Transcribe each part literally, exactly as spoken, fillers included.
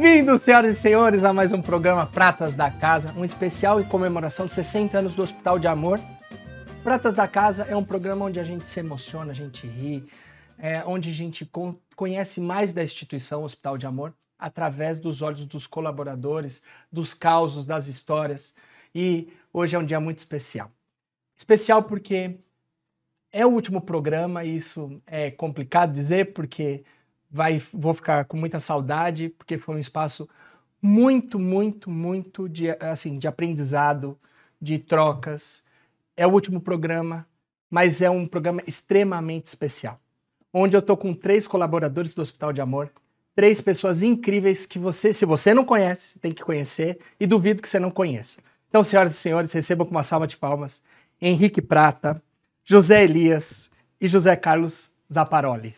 Bem-vindos, senhoras e senhores, a mais um programa Pratas da Casa, um especial em comemoração de sessenta anos do Hospital de Amor. Pratas da Casa é um programa onde a gente se emociona, a gente ri, é, onde a gente con- conhece mais da instituição Hospital de Amor através dos olhos dos colaboradores, dos causos, das histórias. E hoje é um dia muito especial. Especial porque é o último programa, e isso é complicado dizer, porque vai, vou ficar com muita saudade, porque foi um espaço muito, muito, muito de, assim, de aprendizado, de trocas. É o último programa, mas é um programa extremamente especial, onde eu estou com três colaboradores do Hospital de Amor, três pessoas incríveis que você, se você não conhece, tem que conhecer, e duvido que você não conheça. Então, senhoras e senhores, recebam com uma salva de palmas Henrique Prata, José Elias e José Carlos Zaparoli.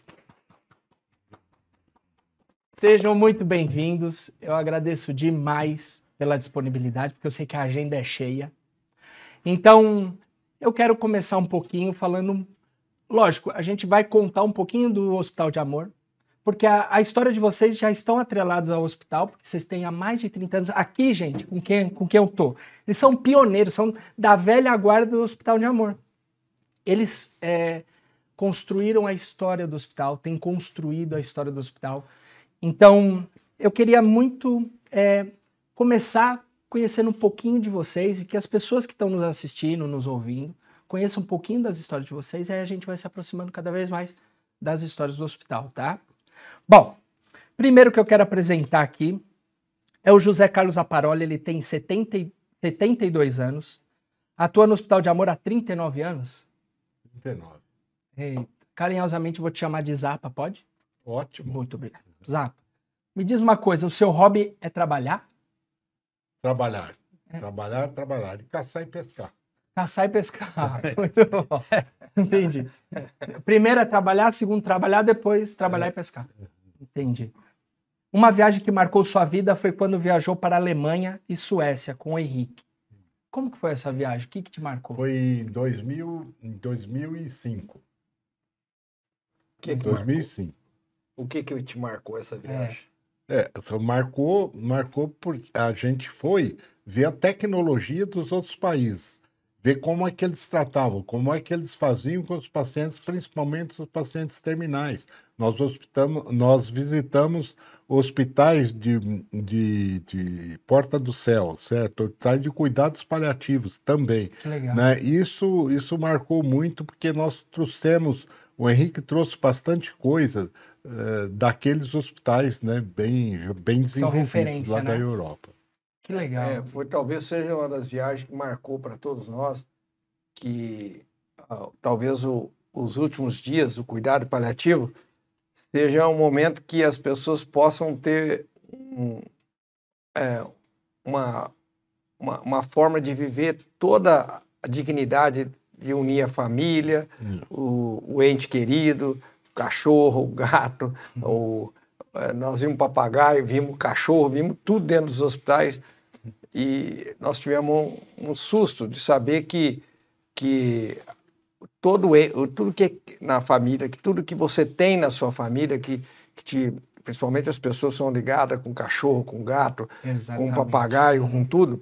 Sejam muito bem-vindos, eu agradeço demais pela disponibilidade, porque eu sei que a agenda é cheia. Então, eu quero começar um pouquinho falando, lógico, a gente vai contar um pouquinho do Hospital de Amor, porque a, a história de vocês já estão atrelados ao hospital, porque vocês têm há mais de trinta anos. Aqui, gente, com quem, com quem eu tô, eles são pioneiros, são da velha guarda do Hospital de Amor. Eles é, construíram a história do hospital, têm construído a história do hospital. Então, eu queria muito é, começar conhecendo um pouquinho de vocês e que as pessoas que estão nos assistindo, nos ouvindo, conheçam um pouquinho das histórias de vocês, e aí a gente vai se aproximando cada vez mais das histórias do hospital, tá? Bom, primeiro que eu quero apresentar aqui é o José Carlos Zaparoli. Ele tem setenta, setenta e dois anos, atua no Hospital de Amor há trinta e nove anos. trinta e nove. Eita. Carinhosamente vou te chamar de Zapa, pode? Ótimo. Muito obrigado. Zapa, me diz uma coisa, o seu hobby é trabalhar? Trabalhar. É. Trabalhar, trabalhar. E caçar e pescar. Caçar e pescar. Muito bom. Entendi. Primeiro é trabalhar, segundo trabalhar, depois trabalhar é. e pescar. Entendi. Uma viagem que marcou sua vida foi quando viajou para a Alemanha e Suécia com o Henrique. Como que foi essa viagem? O que que te marcou? Foi em dois mil, em dois mil e cinco. O que que dois mil e marcou? cinco. O que que te marcou essa viagem? É, só marcou, marcou porque a gente foi ver a tecnologia dos outros países, ver como é que eles tratavam, como é que eles faziam com os pacientes, principalmente os pacientes terminais. Nós, hospitamos, nós visitamos hospitais de, de, de Porta do Céu, certo? Hospitais de cuidados paliativos também. Que legal. Né? Isso, isso marcou muito porque nós trouxemos, o Henrique trouxe bastante coisa uh, daqueles hospitais, né, bem, bem desenvolvidos lá, né, da Europa. Que legal. É, foi, talvez seja uma das viagens que marcou para todos nós, que uh, talvez o, os últimos dias do cuidado paliativo seja um momento que as pessoas possam ter um, é, uma, uma, uma forma de viver toda a dignidade de unir a família, hum. o, o ente querido, o cachorro, o gato, hum. o, nós vimos papagaio, vimos cachorro, vimos tudo dentro dos hospitais, e nós tivemos um, um susto de saber que, que todo, tudo que é na família, que tudo que você tem na sua família, que, que te, principalmente as pessoas são ligadas com cachorro, com gato, Exatamente. com papagaio, hum. com tudo,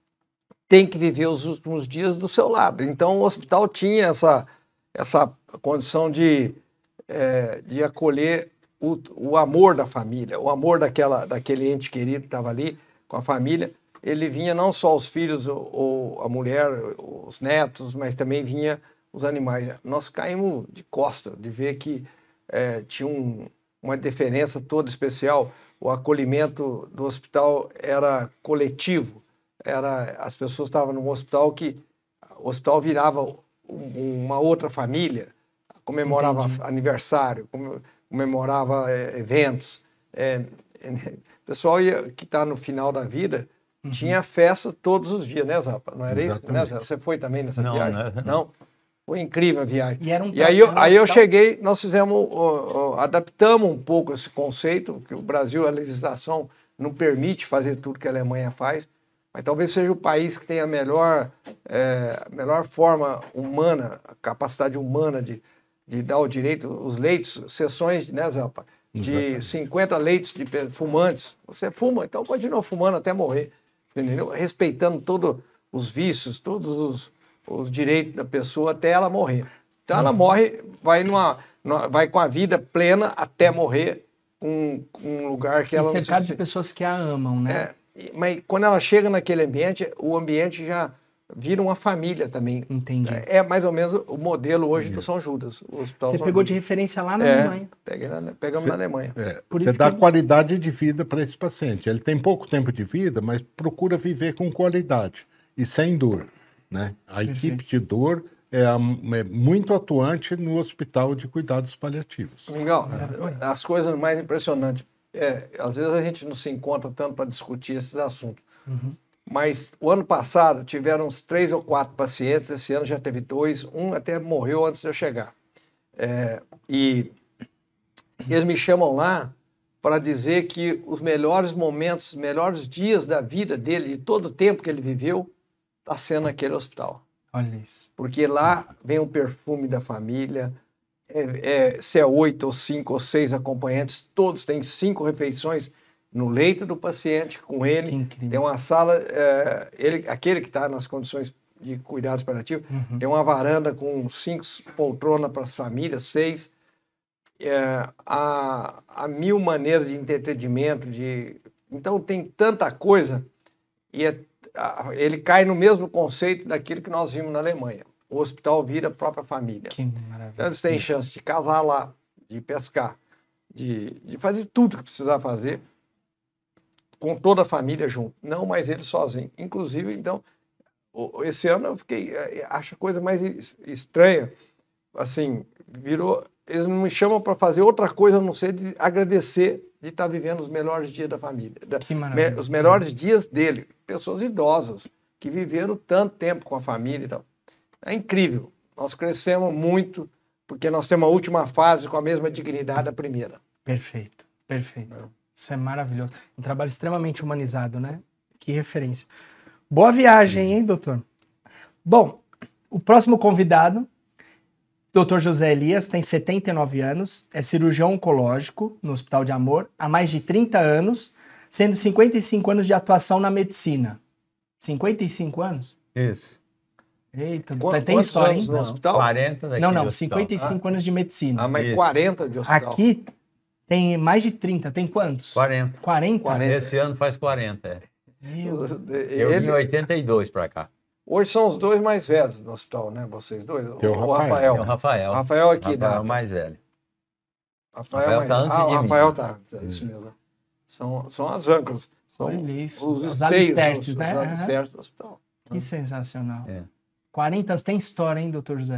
tem que viver os últimos dias do seu lado. Então, o hospital tinha essa, essa condição de, é, de acolher o, o amor da família, o amor daquela, daquele ente querido que estava ali com a família. Ele vinha não só os filhos ou, ou a mulher, os netos, mas também vinha os animais. Nós caímos de costa de ver que é, tinha um, uma diferença toda especial. O acolhimento do hospital era coletivo. Era, as pessoas estavam num hospital que o hospital virava um, uma outra família, comemorava Entendi. aniversário, comemorava é, eventos. É, o pessoal ia, que está no final da vida uhum. tinha festa todos os dias, né, Zapa? Não era Exatamente. isso? Né, Zapa? Você foi também nessa não, viagem? Não, não. não? Foi incrível a viagem. E, era um e aí, eu, aí eu cheguei, nós fizemos, uh, uh, adaptamos um pouco esse conceito, que o Brasil, a legislação não permite fazer tudo que a Alemanha faz, mas talvez seja o país que tem a melhor, é, melhor forma humana, a capacidade humana de, de dar o direito, os leitos, sessões, né, Zapa, de Exatamente. cinquenta leitos de pe- fumantes. Você fuma, então continua fumando até morrer, entendeu? Respeitando todos os vícios, todos os, os direitos da pessoa até ela morrer. Então ela morre, vai, numa, numa- vai com a vida plena até morrer, um, um lugar que E ela não cercado se... de pessoas que a amam, né? É, e- mas quando ela chega naquele ambiente, o ambiente já vira uma família também. Entendi. É mais ou menos o modelo hoje do São Judas. O Hospital Você São pegou de Judas. referência lá na É, Alemanha. peguei na- pegamos na Alemanha. É, Por você isso dá que- qualidade de vida para esse paciente. Ele tem pouco tempo de vida, mas procura viver com qualidade e sem dor, né? A equipe de dor é, a- é muito atuante no Hospital de Cuidados Paliativos. Mingau, as coisas mais impressionantes. É, às vezes a gente não se encontra tanto para discutir esses assuntos. Mas o ano passado tiveram uns três ou quatro pacientes, esse ano já teve dois, um até morreu antes de eu chegar. É, e eles me chamam lá para dizer que os melhores momentos, os melhores dias da vida dele, de todo o tempo que ele viveu, está sendo naquele hospital. Olha isso. Porque lá vem o perfume da família, é, é, se é oito ou cinco ou seis acompanhantes, todos têm cinco refeições no leito do paciente com ele. Que incrível. Tem uma sala, é, ele, aquele que está nas condições de cuidados paliativos, Uhum. tem uma varanda com cinco poltronas para as famílias, seis. É, há, há mil maneiras de entretenimento, de... então tem tanta coisa e é, a- ele cai no mesmo conceito daquilo que nós vimos na Alemanha. O hospital vira a própria família. Que Então maravilha. eles têm chance de casar lá, de pescar, de, de fazer tudo que precisar fazer com toda a família junto, não mais ele sozinho. Inclusive, então, o- esse ano eu fiquei, eh, acho a coisa mais es- estranha, assim, virou, eles não me chamam para fazer outra coisa a não ser de agradecer de estar vivendo os melhores dias da família, da- Que maravilha. me- os melhores dias dele, pessoas idosas que viveram tanto tempo com a família e tal. É incrível. Nós crescemos muito porque nós temos a última fase com a mesma dignidade da primeira. Perfeito, perfeito. Isso é maravilhoso. Um trabalho extremamente humanizado, né? Que referência. Boa viagem, hein, doutor? Bom, o próximo convidado, doutor José Elias, tem setenta e nove anos, é cirurgião oncológico no Hospital de Amor há mais de trinta anos, sendo cinquenta e cinco anos de atuação na medicina. cinquenta e cinco anos? Isso. Eita, Qu- tem quantos história, anos hein? no hospital? quarenta daqui Não, do não, hospital. cinquenta e cinco anos de medicina. Ah, mas Isso. quarenta de hospital. Aqui tem mais de trinta, tem quantos? quarenta. quarenta? quarenta. Esse ano faz quarenta. É. Meu Deus. Eu vim Ele- em oitenta e dois para cá. Hoje são os dois mais velhos do hospital, né? Vocês dois. Tem o Rafael. É o Rafael. O Rafael aqui, Rafael da- é o mais velho. Rafael, Rafael mais- tá antes ah, o de mim. Rafael tá. É isso mesmo. São, são as âncoras. São Olha isso, os os esteios, alicerces, os, né? Os Aham. alicerces do hospital. Que sensacional. É. quarenta anos, tem história, hein, doutor José?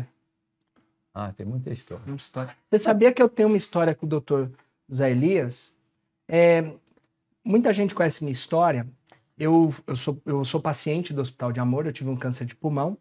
Ah, tem muita história. Muita história. Você sabia que eu tenho uma história com o doutor José Elias? É, muita gente conhece minha história. Eu, eu, sou, eu sou paciente do Hospital de Amor, eu tive um câncer de pulmão.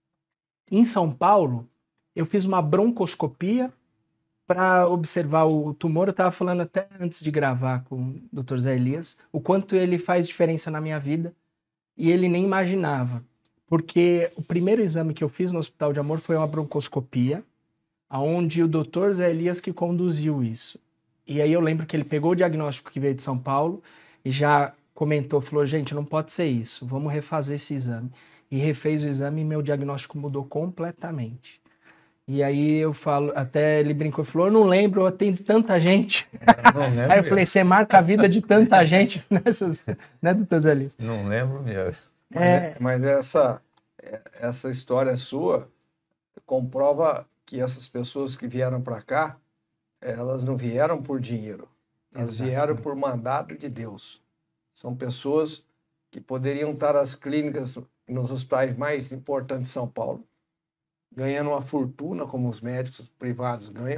Em São Paulo, eu fiz uma broncoscopia para observar o tumor. Eu estava falando até antes de gravar com o doutor José Elias, o quanto ele faz diferença na minha vida, e ele nem imaginava. Porque o primeiro exame que eu fiz no Hospital de Amor foi uma broncoscopia, onde o doutor Zé Elias que conduziu isso. E aí eu lembro que ele pegou o diagnóstico que veio de São Paulo e já comentou, falou, gente, não pode ser isso, vamos refazer esse exame. E refez o exame e meu diagnóstico mudou completamente. E aí eu falo, até ele brincou e falou, eu não lembro, eu atendo tanta gente. Não lembro Aí eu falei, você marca a vida de tanta gente nessas, né, doutor Zé Elias? Não lembro mesmo. Mas, É. mas essa, essa história sua comprova que essas pessoas que vieram para cá, elas não vieram por dinheiro. Elas Exato. vieram por mandato de Deus. São pessoas que poderiam estar nas clínicas, nos hospitais mais importantes de São Paulo, ganhando uma fortuna, como os médicos privados ganham,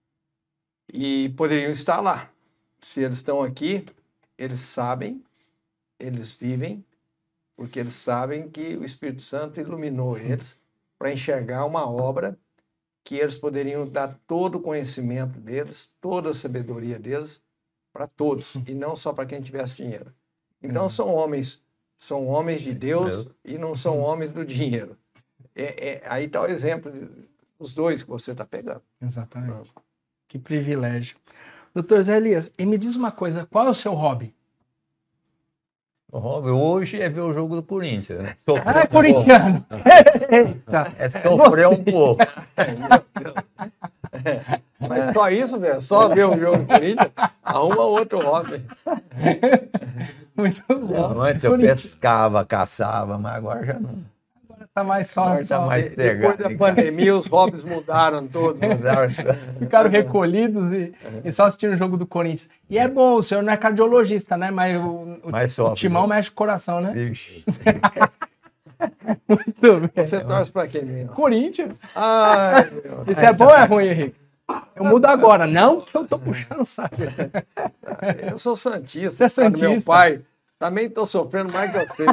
e poderiam estar lá. Se eles estão aqui, eles sabem, eles vivem, porque eles sabem que o Espírito Santo iluminou eles para enxergar uma obra que eles poderiam dar todo o conhecimento deles, toda a sabedoria deles para todos, e não só para quem tivesse dinheiro. Então são homens, são homens de Deus e não são homens do dinheiro. É, é, aí está o exemplo dos dois que você está pegando. Exatamente. Que privilégio. Doutor Zé Elias, e me diz uma coisa, qual é o seu hobby? O hobby hoje é ver o jogo do Corinthians, né? Sofrer Ah, é um pouco. corintiano. Eita. É sofrer um pouco. Mas só isso, velho? Só ver o jogo do Corinthians, arruma outro hobby. Muito bom. Antes eu Corinthians pescava, caçava, mas agora já não. tá mais só, Agora tá só- mais De- Depois da cegado. pandemia, os hobbies mudaram todos. ficaram recolhidos e, e só assistiram o jogo do Corinthians. E é bom, o senhor não é cardiologista, né? Mas o, o, Mas o sofre, timão né? mexe com o coração, né? Vixe. Muito bem. Você torce pra quem mesmo? Corinthians. Ai, meu. Isso é bom ou é ruim, Henrique? Eu mudo agora. Não que eu tô puxando, sabe? Eu sou santista. Você é por causa do Meu santista. pai. Também estou sofrendo mais que vocês.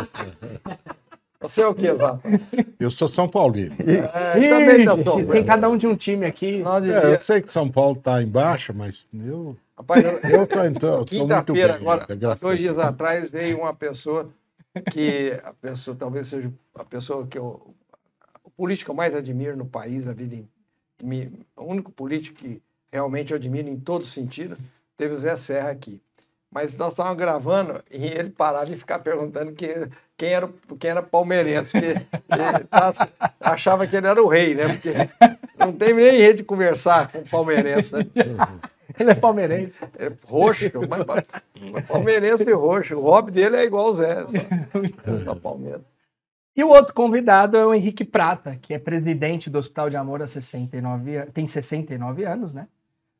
Você é o quê, Zé? Eu sou São Paulino. É, também estou Ih, tem sofrendo. cada um de um time aqui. Nós É, eu devia- sei que São Paulo está em baixa, mas eu, Rapaz, eu- eu tô entrando. tô muito Quinta-feira, bem, agora, ainda, graças dois a Deus. dias atrás, veio uma pessoa que a pessoa talvez seja a pessoa que eu, o político que eu mais admiro no país, na vida, em- me- o único político que realmente eu admiro em todo sentido, teve o Zé Serra aqui. Mas nós estávamos gravando e ele parava e ficava perguntando que, quem, era, o- quem era palmeirense, porque ele tá- achava que ele era o rei, né? Porque não tem nem jeito de conversar com o palmeirense, né? Ele é palmeirense. É roxo, mas pa- mas palmeirense e roxo. O hobby dele é igual o Zé, só, só Palmeiras. E o outro convidado é o Henrique Prata, que é presidente do Hospital de Amor há sessenta e nove anos, tem sessenta e nove anos, né?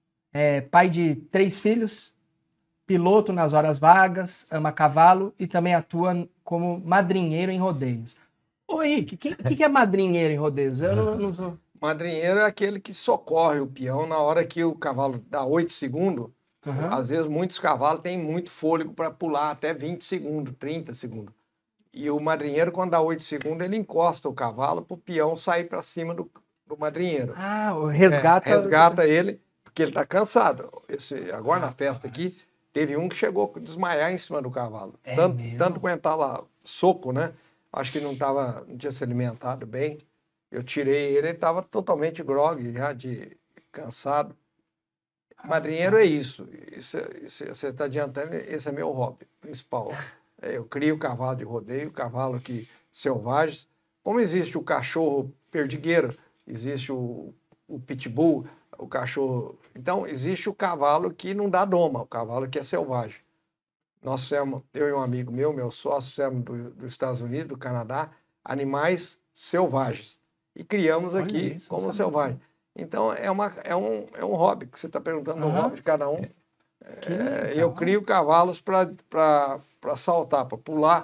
É pai de três filhos, piloto nas horas vagas, ama cavalo e também atua como madrinheiro em rodeios. Ô Henrique, o que, que que é madrinheiro em rodeios? Eu não, não sou... Madrinheiro é aquele que socorre o peão na hora que o cavalo dá oito segundos. Uhum. Às vezes, muitos cavalos têm muito fôlego para pular até vinte segundos, trinta segundos. E o madrinheiro, quando dá oito segundos, ele encosta o cavalo para o peão sair para cima do, do madrinheiro. Ah, o resgata... É, resgata ele, porque ele está cansado. Esse, agora na festa aqui, teve um que chegou a desmaiar em cima do cavalo. É tanto, mesmo? tanto aguentar lá soco, né? Acho que não, tava, não tinha se alimentado bem. Eu tirei ele, ele estava totalmente grogue, já de cansado. Madrinheiro é isso. Isso, é- isso é- você está adiantando, esse é meu hobby principal. É, eu crio cavalo de rodeio, cavalo que selvagens. Como existe o cachorro perdigueiro, existe o, o pitbull, o cachorro. Então, existe o cavalo que não dá doma, o cavalo que é selvagem. Nós somos, eu e um amigo meu, meu sócio, somos do, dos Estados Unidos, do Canadá, animais selvagens. E criamos Olha aqui isso, como não sabia selvagem. Então, é, uma, é, um, é um hobby que você está perguntando no Aham. hobby de cada um. Que É, legal. eu crio cavalos para saltar, para pular.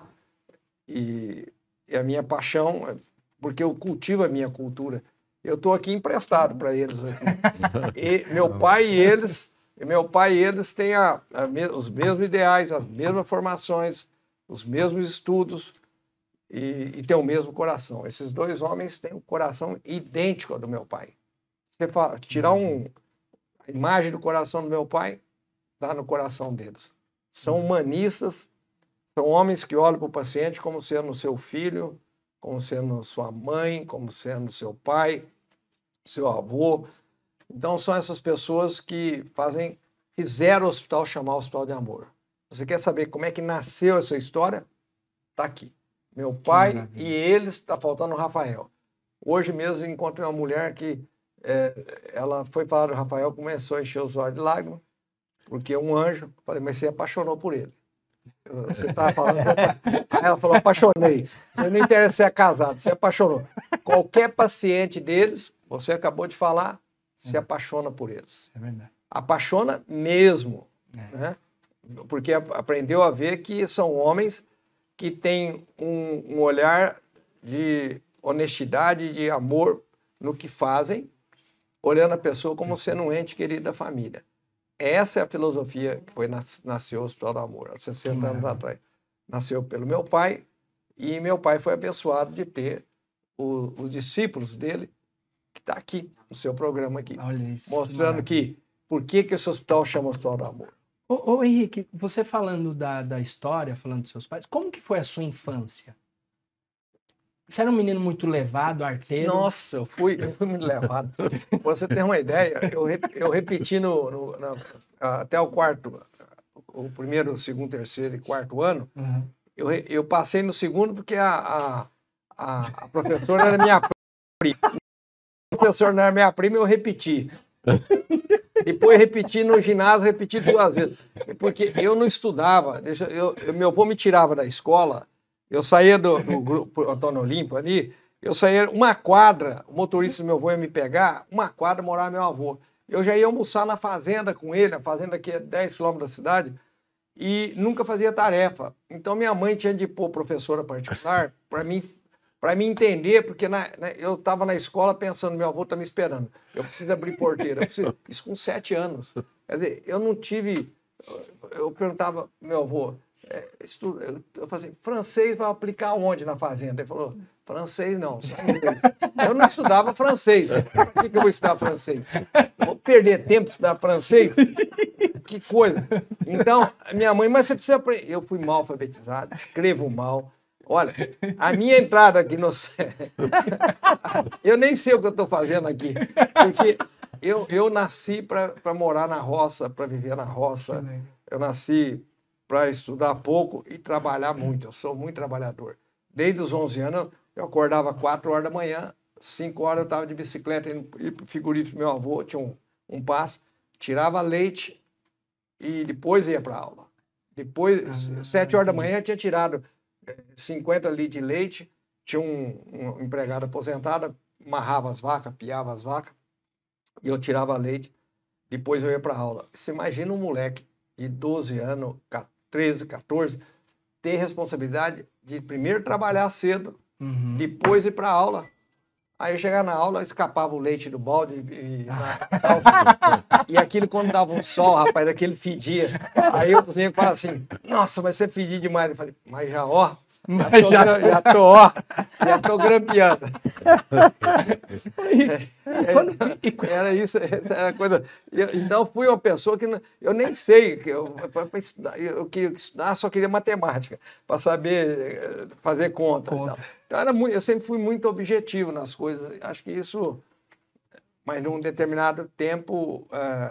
E, e a minha paixão, é porque eu cultivo a minha cultura. Eu estou aqui emprestado para eles. Aqui. E meu pai e eles, meu pai e eles têm a, a me- os mesmos ideais, as mesmas formações, os mesmos estudos e, e têm o mesmo coração. Esses dois homens têm um coração idêntico ao do meu pai. Você fala, tirar um, a imagem do coração do meu pai, dá no coração deles. São humanistas, são homens que olham para o paciente como sendo seu filho, como sendo sua mãe, como sendo seu pai, seu avô. Então, são essas pessoas que fazem, fizeram o hospital chamar Hospital de Amor. Você quer saber como é que nasceu essa história? Está aqui. Meu pai maravilha. e eles, está faltando o Rafael. Hoje mesmo eu encontrei uma mulher que é, ela foi falar do Rafael, começou a encher os olhos de lágrimas, porque é um anjo. Falei, mas você apaixonou por ele. Você estava falando. Aí ela falou, apaixonei. Você não interessa se é casado, você apaixonou. Qualquer paciente deles, você acabou de falar, se apaixona por eles. É verdade. Apaixona mesmo. É. Né? Porque a- aprendeu a ver que são homens que têm um, um olhar de honestidade, de amor no que fazem, olhando a pessoa como sendo um ente querido da família. Essa é a filosofia que foi, nas- nasceu o Hospital do Amor, há sessenta anos atrás. Nasceu pelo meu pai, e meu pai foi abençoado de ter o- os discípulos dele, que está aqui, no seu programa aqui, Olha isso. mostrando que por que, que esse hospital chama Hospital do Amor. Ô, ô, Henrique, você falando da, da história, falando dos seus pais, como que foi a sua infância? Você era um menino muito levado, arteiro? Nossa, eu fui, eu fui muito levado. Pra você ter uma ideia, eu, re- eu repeti no, no- na- até o quarto, o primeiro, o segundo, terceiro e quarto ano, Uhum. eu, re- eu passei no segundo porque a, a, a, a professora era minha prima. O professor não era minha prima, eu repeti. Depois repeti no ginásio, repeti duas vezes. Porque eu não estudava. Deixa, eu, eu- meu avô me tirava da escola, eu saía do, do grupo Antônio Olimpo ali, eu saía uma quadra, o motorista do meu avô ia me pegar, uma quadra morava meu avô. Eu já ia almoçar na fazenda com ele, a fazenda aqui é dez quilômetros da cidade, e nunca fazia tarefa. Então minha mãe tinha de pôr professora particular para mim, para mim entender, porque na- na- eu estava na escola pensando, meu avô está me esperando, eu preciso abrir porteira. Eu preciso- isso com sete anos. Quer dizer, eu não tive... Eu perguntava pro meu avô, é, estu- eu, eu falei assim, francês vai aplicar onde na fazenda? Ele falou, francês não, só inglês. Eu não estudava francês. Por que, que eu vou estudar francês? Vou perder tempo estudar francês? Que coisa. Então, minha mãe, mas você precisa aprender. Eu fui mal alfabetizado, escrevo mal. Olha, a minha entrada aqui no... Eu nem sei o que eu estou fazendo aqui, porque eu, eu nasci para morar na roça, para viver na roça. Eu nasci para estudar pouco e trabalhar muito. Eu sou muito trabalhador. Desde os onze anos, eu acordava quatro horas da manhã, cinco horas eu estava de bicicleta indo para o frigorífico do meu avô, tinha um, um pasto, tirava leite e depois ia para aula. Depois, Ah, sete horas da entendi. manhã, eu tinha tirado cinquenta litros de leite, tinha um, um empregado aposentado, amarrava as vacas, piava as vacas, e eu tirava leite, depois eu ia para aula. Você imagina um moleque de doze anos, treze, quatorze, ter responsabilidade de primeiro trabalhar cedo, Uhum. depois ir para aula. Aí eu chegava na aula, escapava o leite do balde e, na calça. E aquilo, quando dava um sol, rapaz, aquele fedia. Aí eu cozinhei e falava assim, nossa, mas você fedia demais. Eu falei, mas já, ó, já tô, gra- já tô, ó, já tô grampeando. E quando- É, era isso, essa era a coisa. Eu- então, fui uma pessoa que não- eu nem sei, que eu, pra- pra estudar, eu queria estudar, só queria matemática, para saber eh, fazer conta. e Conta. tal. Então, era muito, eu sempre fui muito objetivo nas coisas. Acho que isso, mas num determinado tempo, eh,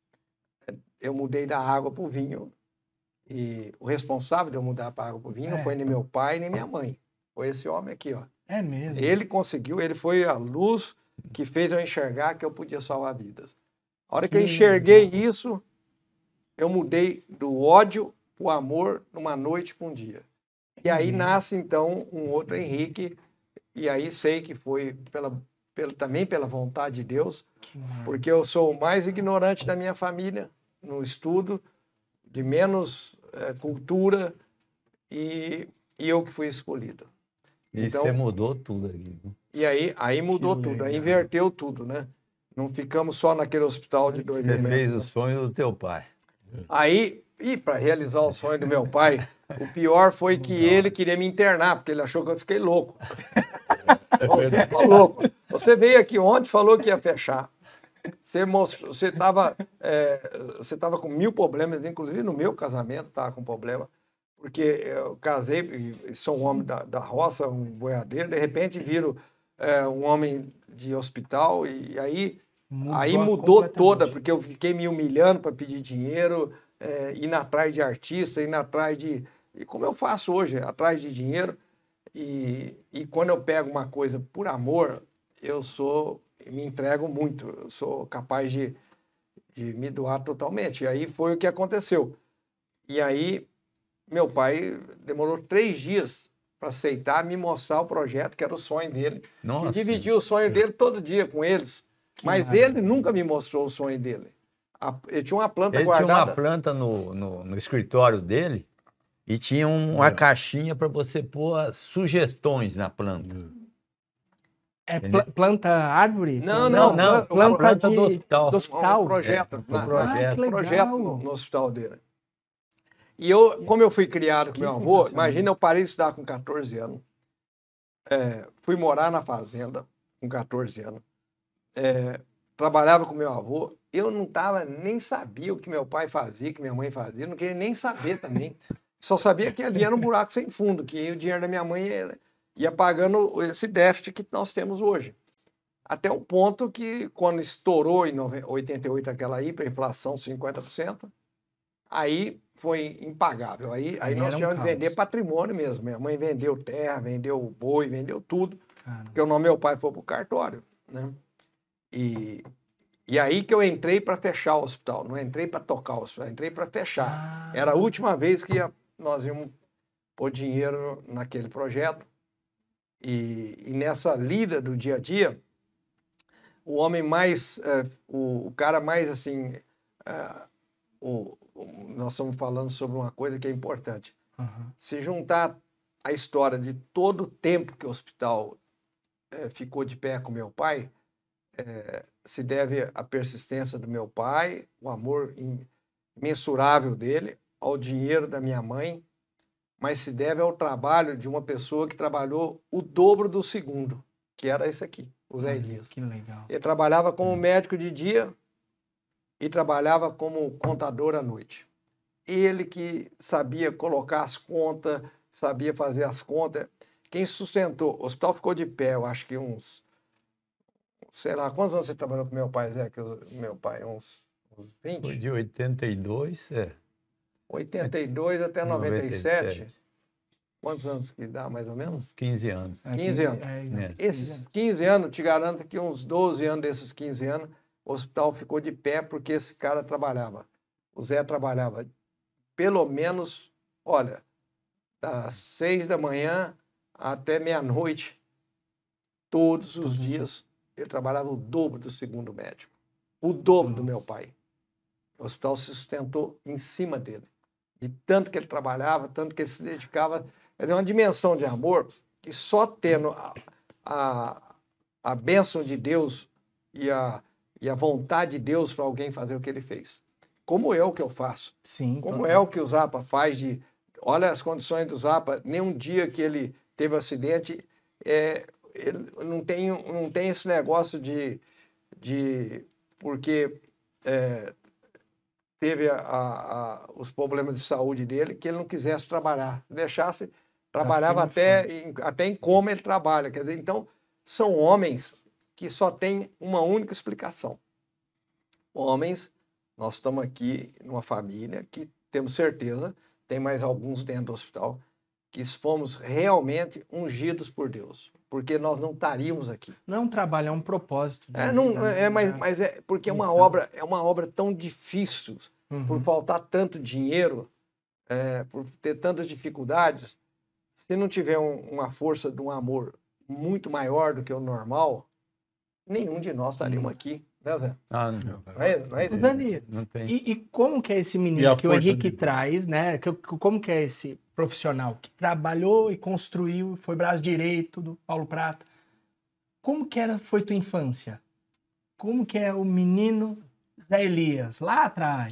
eu mudei da água para o vinho. E o responsável de eu mudar para água para o vinho não É. foi nem meu pai, nem minha mãe. Foi esse homem aqui, ó. É mesmo. Ele conseguiu, ele foi a luz que fez eu enxergar que eu podia salvar vidas. A hora que eu Que enxerguei isso, eu mudei do ódio para o amor numa noite para um dia. E aí Uhum. nasce, então, um outro Henrique, e aí sei que foi pela, pela, também pela vontade de Deus, Que maravilha. porque eu sou o mais ignorante da minha família no estudo, de menos eh, cultura, e, e eu que fui escolhido. E Então- você mudou tudo aqui. viu? E aí, aí mudou Que tudo, aí legal. inverteu tudo, né? Não ficamos só naquele hospital de dois mil Você fez metros. o sonho do teu pai. Aí, e para realizar o sonho do meu pai, o pior foi que ele queria me internar, porque ele achou que eu fiquei louco. Você ficou louco. Você veio aqui ontem e falou que ia fechar. Você mostrou, você estava você estava com mil problemas, inclusive no meu casamento estava com problema, porque eu casei e sou um homem da, da roça, um boiadeiro, de repente viro é, um homem de hospital e aí Mudou aí mudou completamente. toda, porque eu fiquei me humilhando para pedir dinheiro, é, indo atrás de artista, indo atrás de... E como eu faço hoje, atrás de dinheiro. E, e quando eu pego uma coisa por amor, eu sou... me entrego muito. Eu sou capaz de, de me doar totalmente. E aí foi o que aconteceu. E aí meu pai demorou três dias para aceitar me mostrar o projeto, que era o sonho dele. Nossa. Que dividia o sonho dele todo dia com eles. Mas maravilha. ele nunca me mostrou o sonho dele. A- Ele tinha uma planta Ele tinha guardada. uma planta no, no, no escritório dele e tinha um- uma caixinha para você pôr as sugestões na planta. É pla- planta árvore? Não, Não, não, não, planta uma planta de- do hospital. do hospital. Um projeto. É, na- um projeto. Ah, que legal. projeto no, no hospital dele. E eu, como eu fui criado com Que meu avô, sensacional. imagina, eu parei de estudar com quatorze anos. É, fui morar na fazenda com quatorze anos. É, trabalhava com meu avô. Eu não tava, nem sabia o que meu pai fazia, que minha mãe fazia. Não queria nem saber também. Só sabia que ali era um buraco sem fundo, que o dinheiro da minha mãe ia, ia pagando esse déficit que nós temos hoje. Até o ponto que, quando estourou em oitenta e oito aquela hiperinflação, cinquenta por cento, aí foi impagável. Aí, aí, Aí nós era um tivemos que caos. vender patrimônio mesmo. Minha mãe vendeu terra, vendeu boi, vendeu tudo. Cara. Porque o nome do meu pai foi para o cartório, né? E, e aí que eu entrei para fechar o hospital. Não entrei para tocar o hospital, entrei para fechar. Ah. Era a última vez que ia, nós íamos pôr dinheiro naquele projeto. E, e nessa lida do dia a dia, o homem mais, é, o, o cara mais assim, é, o, o, nós estamos falando sobre uma coisa que é importante. Uhum. Se juntar a história de todo o tempo que o hospital é, ficou de pé com meu pai, é, se deve à persistência do meu pai, o amor imensurável dele, ao dinheiro da minha mãe, mas se deve ao trabalho de uma pessoa que trabalhou o dobro do segundo, que era esse aqui, o Zé Elias. Que legal. Ele trabalhava como médico de dia e trabalhava como contador à noite. Ele que sabia colocar as contas, sabia fazer as contas. Quem sustentou, o hospital ficou de pé, eu acho que uns, sei lá, quantos anos você trabalhou com meu pai, Zé? Que eu, meu pai, uns, uns vinte? Foi de oitenta e dois, é. oitenta e dois até noventa e sete. noventa e sete. Quantos anos que dá, mais ou menos? Uns quinze anos. É, quinze anos. É, É. Esses quinze anos, te garanto que uns doze anos desses quinze anos, o hospital ficou de pé porque esse cara trabalhava. O Zé trabalhava pelo menos, olha, das seis da manhã até meia-noite, todos os dias, ele trabalhava o dobro do segundo médico. O dobro do meu pai. O hospital se sustentou em cima dele. De tanto que ele trabalhava, tanto que ele se dedicava. Ele é uma dimensão de amor que só tendo a, a, a bênção de Deus e a, e a vontade de Deus para alguém fazer o que ele fez. Como é o que eu faço. Sim. Como total. é o que o Zapa faz de... Olha as condições do Zapa. Nenhum dia que ele teve um acidente, é, ele não tem, não tem esse negócio de... de porque é, teve a, a, os problemas de saúde dele, que ele não quisesse trabalhar. Deixasse, trabalhava até em, até em coma ele trabalha. Quer dizer, então, são homens que só têm uma única explicação. Homens, nós estamos aqui numa família que temos certeza, tem mais alguns dentro do hospital, que fomos realmente ungidos por Deus, porque nós não estaríamos aqui. Não é um trabalho, é um propósito. É, não, vida, né? é mas, Já- mas é porque é uma Cristão. obra, é uma obra tão difícil, Uhum. por faltar tanto dinheiro, é, por ter tantas dificuldades. Se não tiver um- uma força de um amor muito maior do que o normal, nenhum de nós estaríamos aqui, né, Zé? Ah, não. Não é, não é isso? Zani, Não tem. E, e como que é esse E menino a que o força Henrique de- traz, né? Que, que- como que é esse profissional que trabalhou e construiu, foi braço direito do Paulo Prata? Como que era, foi tua infância? Como que é o menino Zé Elias, lá atrás?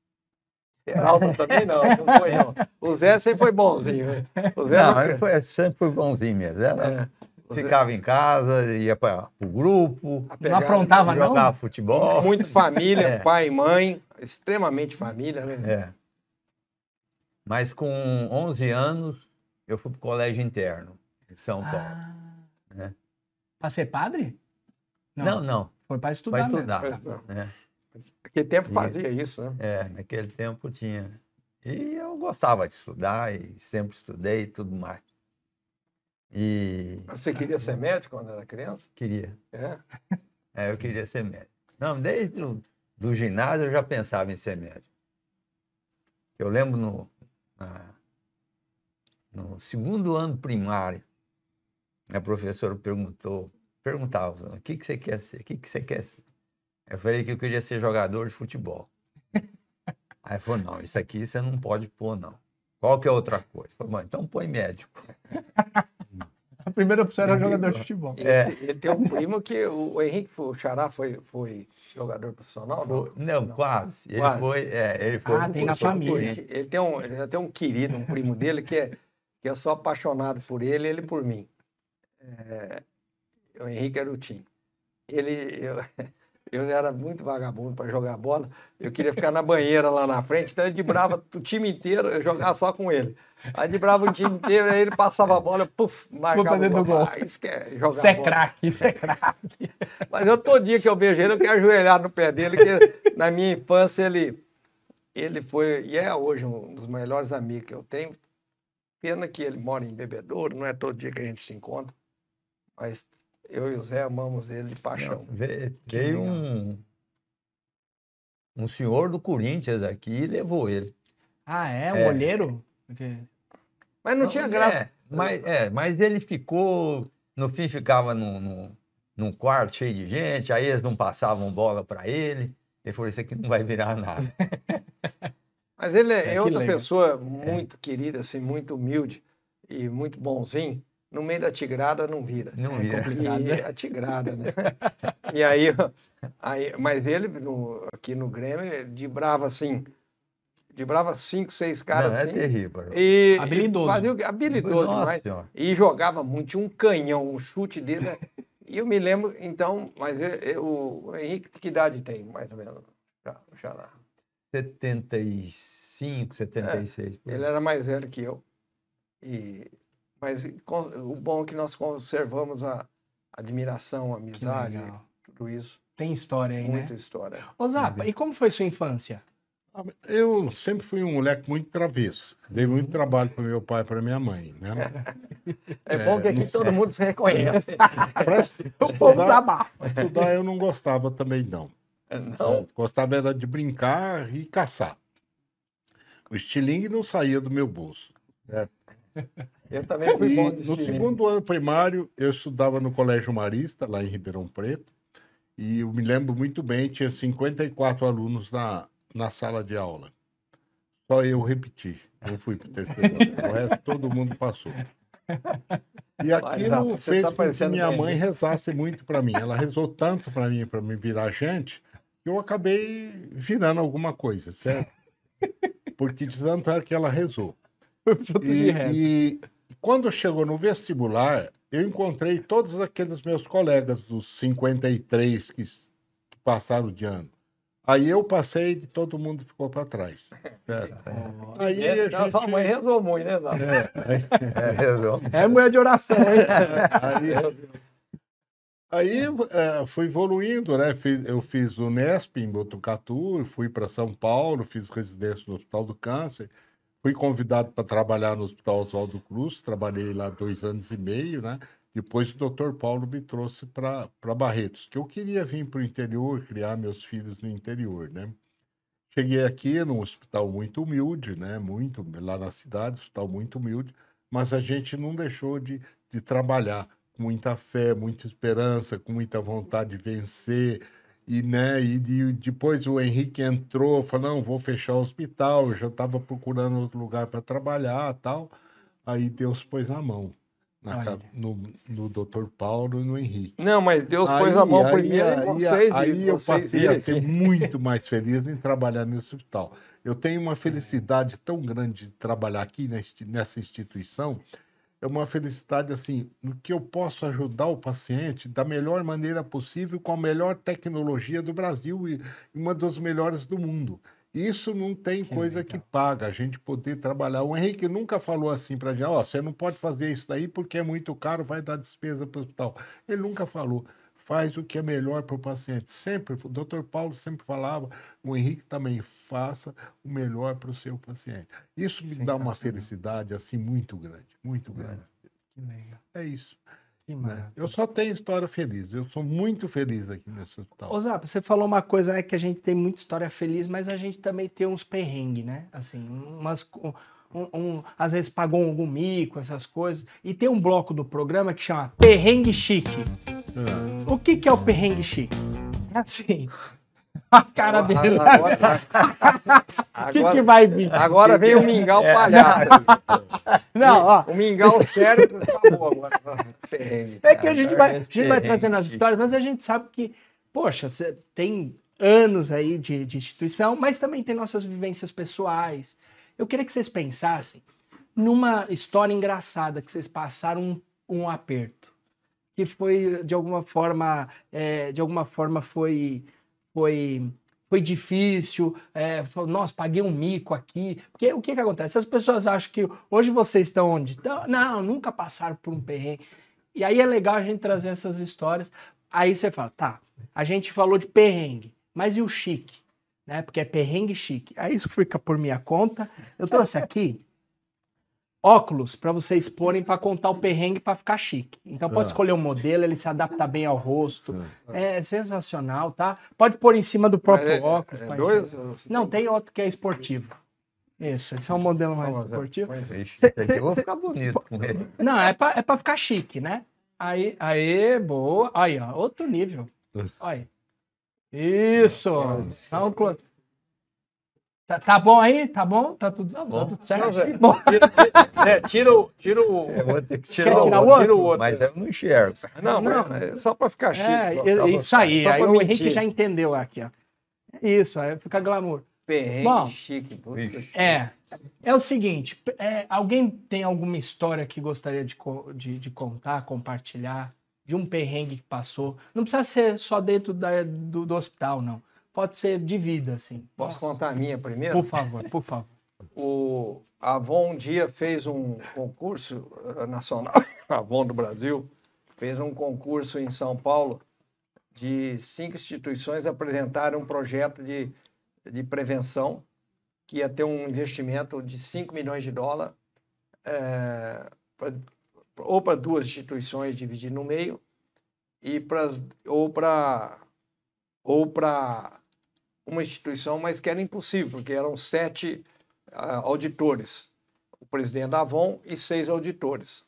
Peralta também não, não foi não. O Zé sempre foi bonzinho. Né? O Zé Não, nunca- ele foi, sempre foi bonzinho mesmo. Era- É, o Zé- ficava em casa, ia para o grupo, a Não pegada aprontava, não? jogava futebol. Muito família, É. pai e mãe, extremamente família, né? É. Mas com onze anos, eu fui para o colégio interno, em São Paulo. Ah, né? Pra ser padre? Não, não, Foi pra para estudar mesmo. estudar. Mas, não. né? Que tempo E- fazia isso, né? É, naquele tempo tinha. E eu gostava de estudar e sempre estudei e tudo mais. E Você queria ser médico quando era criança? queria. É. É, eu queria ser médico. Não, desde o do ginásio eu já pensava em ser médico. Eu lembro no, na- no segundo ano primário, a professora perguntou, perguntava, o que, que você quer ser? O que, que você quer ser? Eu falei que eu queria ser jogador de futebol. Aí falou, não, isso aqui você não pode pôr, não. Qual que é outra coisa? Eu falei, bom, então põe médico. A primeira opção era jogador de futebol. Ele, É. ele tem um primo que o, o Henrique o Xará foi, foi jogador profissional? Não, Não, quase. Ele Quase. foi, é, ele foi Ah, pro- tem na foi pro família. Corinthians. Ele tem um, ele tem um querido, um primo dele, que, é, que eu sou apaixonado por ele, ele por mim. É, o Henrique Arutin. Ele, eu, eu era muito vagabundo para jogar bola. Eu queria ficar na banheira lá na frente, então ele driblava o time inteiro, eu jogava só com ele. Aí driblava o time inteiro, aí ele passava a bola, puf, marcava o gol. Ah, isso que é jogar Isso é bola. craque, isso é craque. Mas eu, todo dia que eu vejo ele, eu quero ajoelhar no pé dele, que na minha infância ele, ele foi, e é hoje um dos melhores amigos que eu tenho. Pena que ele mora em Bebedouro, não é todo dia que a gente se encontra, mas eu e o Zé amamos ele de paixão. Não, veio veio um, um senhor do Corinthians aqui e levou ele. Ah, é? Um É. olheiro? Porque... Mas não, tinha graça. É, mas, é, mas ele ficou, no fim ficava num, num, num quarto cheio de gente, aí eles não passavam bola para ele. Ele falou, isso aqui não vai virar nada. Mas ele é, É, é que outra legal. pessoa muito querida, assim, muito humilde e muito bonzinho. No meio da tigrada não vira. Não É vira. complicado. E a tigrada, né? E aí, aí, mas ele no- aqui no Grêmio, ele dibrava assim, dibrava cinco, seis caras Não, é assim. terrível. E, Habilidoso. E fazia, o- habilidoso Nossa demais. Senhora. E jogava muito, tinha um canhão, um chute dele. Né? E eu me lembro, então, mas eu- eu- o Henrique, que idade tem, mais ou menos? Já, já lá. setenta e cinco, setenta e seis. por aí. Ele era mais velho que eu. E, mas con- o bom é que nós conservamos a admiração, a Que amizade, legal. tudo isso. Tem história aí, Muita né? história. Ô, Zapa, e como foi sua infância? Eu sempre fui um moleque muito travesso. Dei muito trabalho para meu pai e para minha mãe, né? É, bom que aqui não todo sei. mundo se reconhece. Para O povo estudar, desabafa. estudar eu não gostava também, não. Não, Gostava era de brincar e caçar. O estilingue não saía do meu bolso. eu também fui E bom de no estilingue. segundo ano primário, eu estudava no Colégio Marista, lá em Ribeirão Preto, e eu me lembro muito bem, tinha cinquenta e quatro alunos na, na sala de aula. Só eu repeti, eu fui para o terceiro ano, o resto todo mundo passou. E aquilo Olha, você fez tá com que parecendo minha bem. mãe rezasse muito para mim. Ela rezou tanto para mim, para me virar gente, que eu acabei virando alguma coisa, certo? Porque de tanto era que ela rezou. Fruto de E, resto. e quando chegou no vestibular, eu encontrei todos aqueles meus colegas dos cinquenta e três que, s- que passaram de ano. Aí eu passei e todo mundo ficou para trás. certo? Aí a Então, sua gente- mãe rezou muito, né, Zé? É, aí- É, rezou. É mulher de oração, hein? aí, aí é, fui evoluindo, né? Fiz- eu fiz o Nesp em Botucatu, fui para São Paulo, fiz residência no Hospital do Câncer, fui convidado para trabalhar no Hospital Oswaldo Cruz, trabalhei lá dois anos e meio, né? Depois o doutor Paulo me trouxe para Barretos, que eu queria vir para o interior, criar meus filhos no interior, né? Cheguei aqui num hospital muito humilde, né? Muito, lá na cidade, hospital muito humilde, mas a gente não deixou de, de trabalhar com muita fé, muita esperança, com muita vontade de vencer. E, né, e de- depois o Henrique entrou, falou, não, vou fechar o hospital, eu já estava procurando outro lugar para trabalhar tal. Aí Deus pôs a mão na ca- Olha. no, no doutor Paulo e no Henrique. Não, mas Deus Aí, pôs a mão aí, primeiro em aí, vocês. aí e eu vocês passei virem a ser aqui. muito mais feliz em trabalhar nesse hospital. Eu tenho uma felicidade tão grande de trabalhar aqui neste- nessa instituição. É uma felicidade assim, no que eu posso ajudar o paciente da melhor maneira possível, com a melhor tecnologia do Brasil e uma das melhores do mundo. Isso não tem Que coisa legal. que paga, a gente poder trabalhar. O Henrique nunca falou assim para a gente, ó, você não pode fazer isso daí porque é muito caro, vai dar despesa para o hospital. Ele nunca falou. Faz o que é melhor para o paciente. Sempre, o doutor Paulo sempre falava, o Henrique também, faça o melhor para o seu paciente. Isso me dá uma Sensacional. felicidade assim muito grande, muito grande. Que legal. É isso. Que né? maravilha. Eu só tenho história feliz. Eu sou muito feliz aqui nesse hospital. Ô, Zapa, você falou uma coisa, né, que a gente tem muita história feliz, mas a gente também tem uns perrengues, né? Assim, umas, um, um- às vezes pagou algum mico, essas coisas. E tem um bloco do programa que chama Perrengue Chique. Ah, O que que é o perrengue chique? É assim, a cara dele. Agora, O que agora, que vai vir? agora vem o mingau palhaço. Não, ó. O mingau sério acabou agora. Perrengue. É que a gente vai, a gente vai Perrengue trazendo as chique. histórias, mas a gente sabe que, poxa, você tem anos aí de, de instituição, mas também tem nossas vivências pessoais. Eu queria que vocês pensassem numa história engraçada que vocês passaram um, um aperto, que foi de alguma forma, é, de alguma forma foi foi, foi difícil, é, falou, nossa, paguei um mico aqui. Porque o que que acontece? As pessoas acham que hoje vocês estão onde? Não, nunca passaram por um perrengue. E aí é legal a gente trazer essas histórias. Aí você fala, tá, a gente falou de perrengue, mas e o chique? Né? Porque é perrengue chique. Aí isso fica por minha conta. Eu trouxe aqui óculos para vocês porem para contar o perrengue para ficar chique. Então pode Ah. escolher um modelo, ele se adapta bem ao rosto. É sensacional, tá? Pode pôr em cima do próprio É- óculos. é pra dois? gente. Você Não, tem outro que é esportivo. Isso, esse é um modelo mais Vamos ver. esportivo. Põe aí. Ixi, Cê- esse aqui eu vou cê- ficar bonito com ele. Não, é pra, é pra ficar chique, né? Aí, aí, boa. Aí, ó, outro nível. Olha. Isso. Então, Clô- tá, tá bom aí? Tá bom? Tá tudo, tá bom. tudo certo? Não, Zé. Bom, Tira, tira, é, tira o. Tira o... Eu vou ter que Quer tirar, tirar o o outro, Tira o outro. mas eu não enxergo. Não, Não. mas é só para ficar chique. é, só. é, só isso aí. só Aí pra o mentir. Henrique já entendeu aqui, ó. Isso, aí fica glamour. Perrengue Bom, chique. puta. Vixe. É. É o seguinte, é, alguém tem alguma história que gostaria de, co- de, de contar, compartilhar, de um perrengue que passou? Não precisa ser só dentro da- do, do hospital, não. Pode ser de vida, assim. Posso Nossa. contar a minha primeiro? Por favor, por favor. O a Avon um dia fez um concurso eh, nacional, a Avon do Brasil, fez um concurso em São Paulo de cinco instituições apresentaram um projeto de, de prevenção que ia ter um investimento de cinco milhões de dólares, eh, pra- ou para duas instituições dividir no meio, e pra, ou para ou para uma instituição, mas que era impossível, porque eram sete ah, auditores, o presidente da Avon e seis auditores.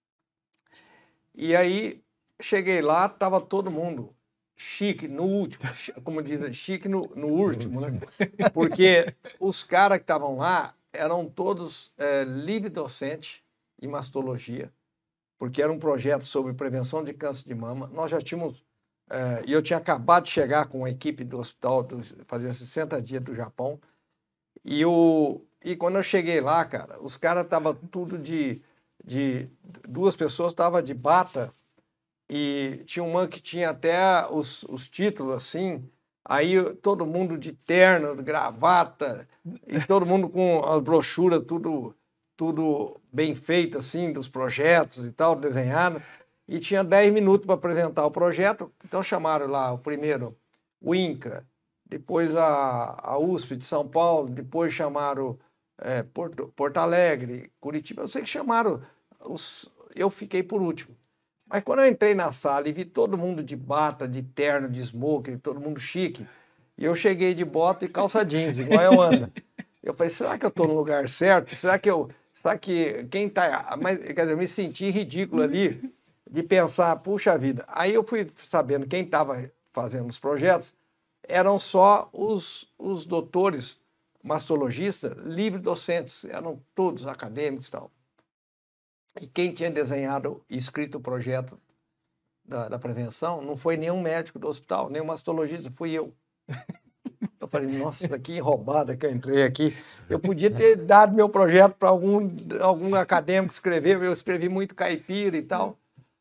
E aí, cheguei lá, estava todo mundo chique no último, chi- como dizem, chique no, no último, né? Porque os caras que estavam lá eram todos é, livre docente em mastologia, porque era um projeto sobre prevenção de câncer de mama. Nós já tínhamos, é, e eu tinha acabado de chegar com a equipe do hospital, dos, fazia sessenta dias do Japão, e, o, e quando eu cheguei lá, cara, os caras estavam tudo de, de... Duas pessoas estavam de bata, e tinha uma que tinha até os, os títulos, assim, aí todo mundo de terno, de gravata, e todo mundo com as brochuras tudo, tudo bem feito, assim, dos projetos e tal, desenhado, e tinha dez minutos para apresentar o projeto, então chamaram lá o primeiro, o INCA, depois a, a U S P de São Paulo, depois chamaram é, Porto, Porto Alegre, Curitiba, eu sei que chamaram, os, eu fiquei por último. Mas quando eu entrei na sala e vi todo mundo de bata, de terno, de smoking, todo mundo chique, e eu cheguei de bota e calça jeans, igual eu ando. Eu falei, será que eu estou no lugar certo? Será que eu... Será que quem está... Mas, quer dizer, eu me senti ridículo ali de pensar, puxa vida. Aí eu fui sabendo quem estava fazendo os projetos eram só os, os doutores mastologistas livre docentes, eram todos acadêmicos e tal. E quem tinha desenhado e escrito o projeto da, da prevenção não foi nenhum médico do hospital, nenhum mastologista, fui eu. Eu falei, nossa, que roubada que eu entrei aqui. Eu podia ter dado meu projeto para algum, algum acadêmico escrever, eu escrevi muito caipira e tal.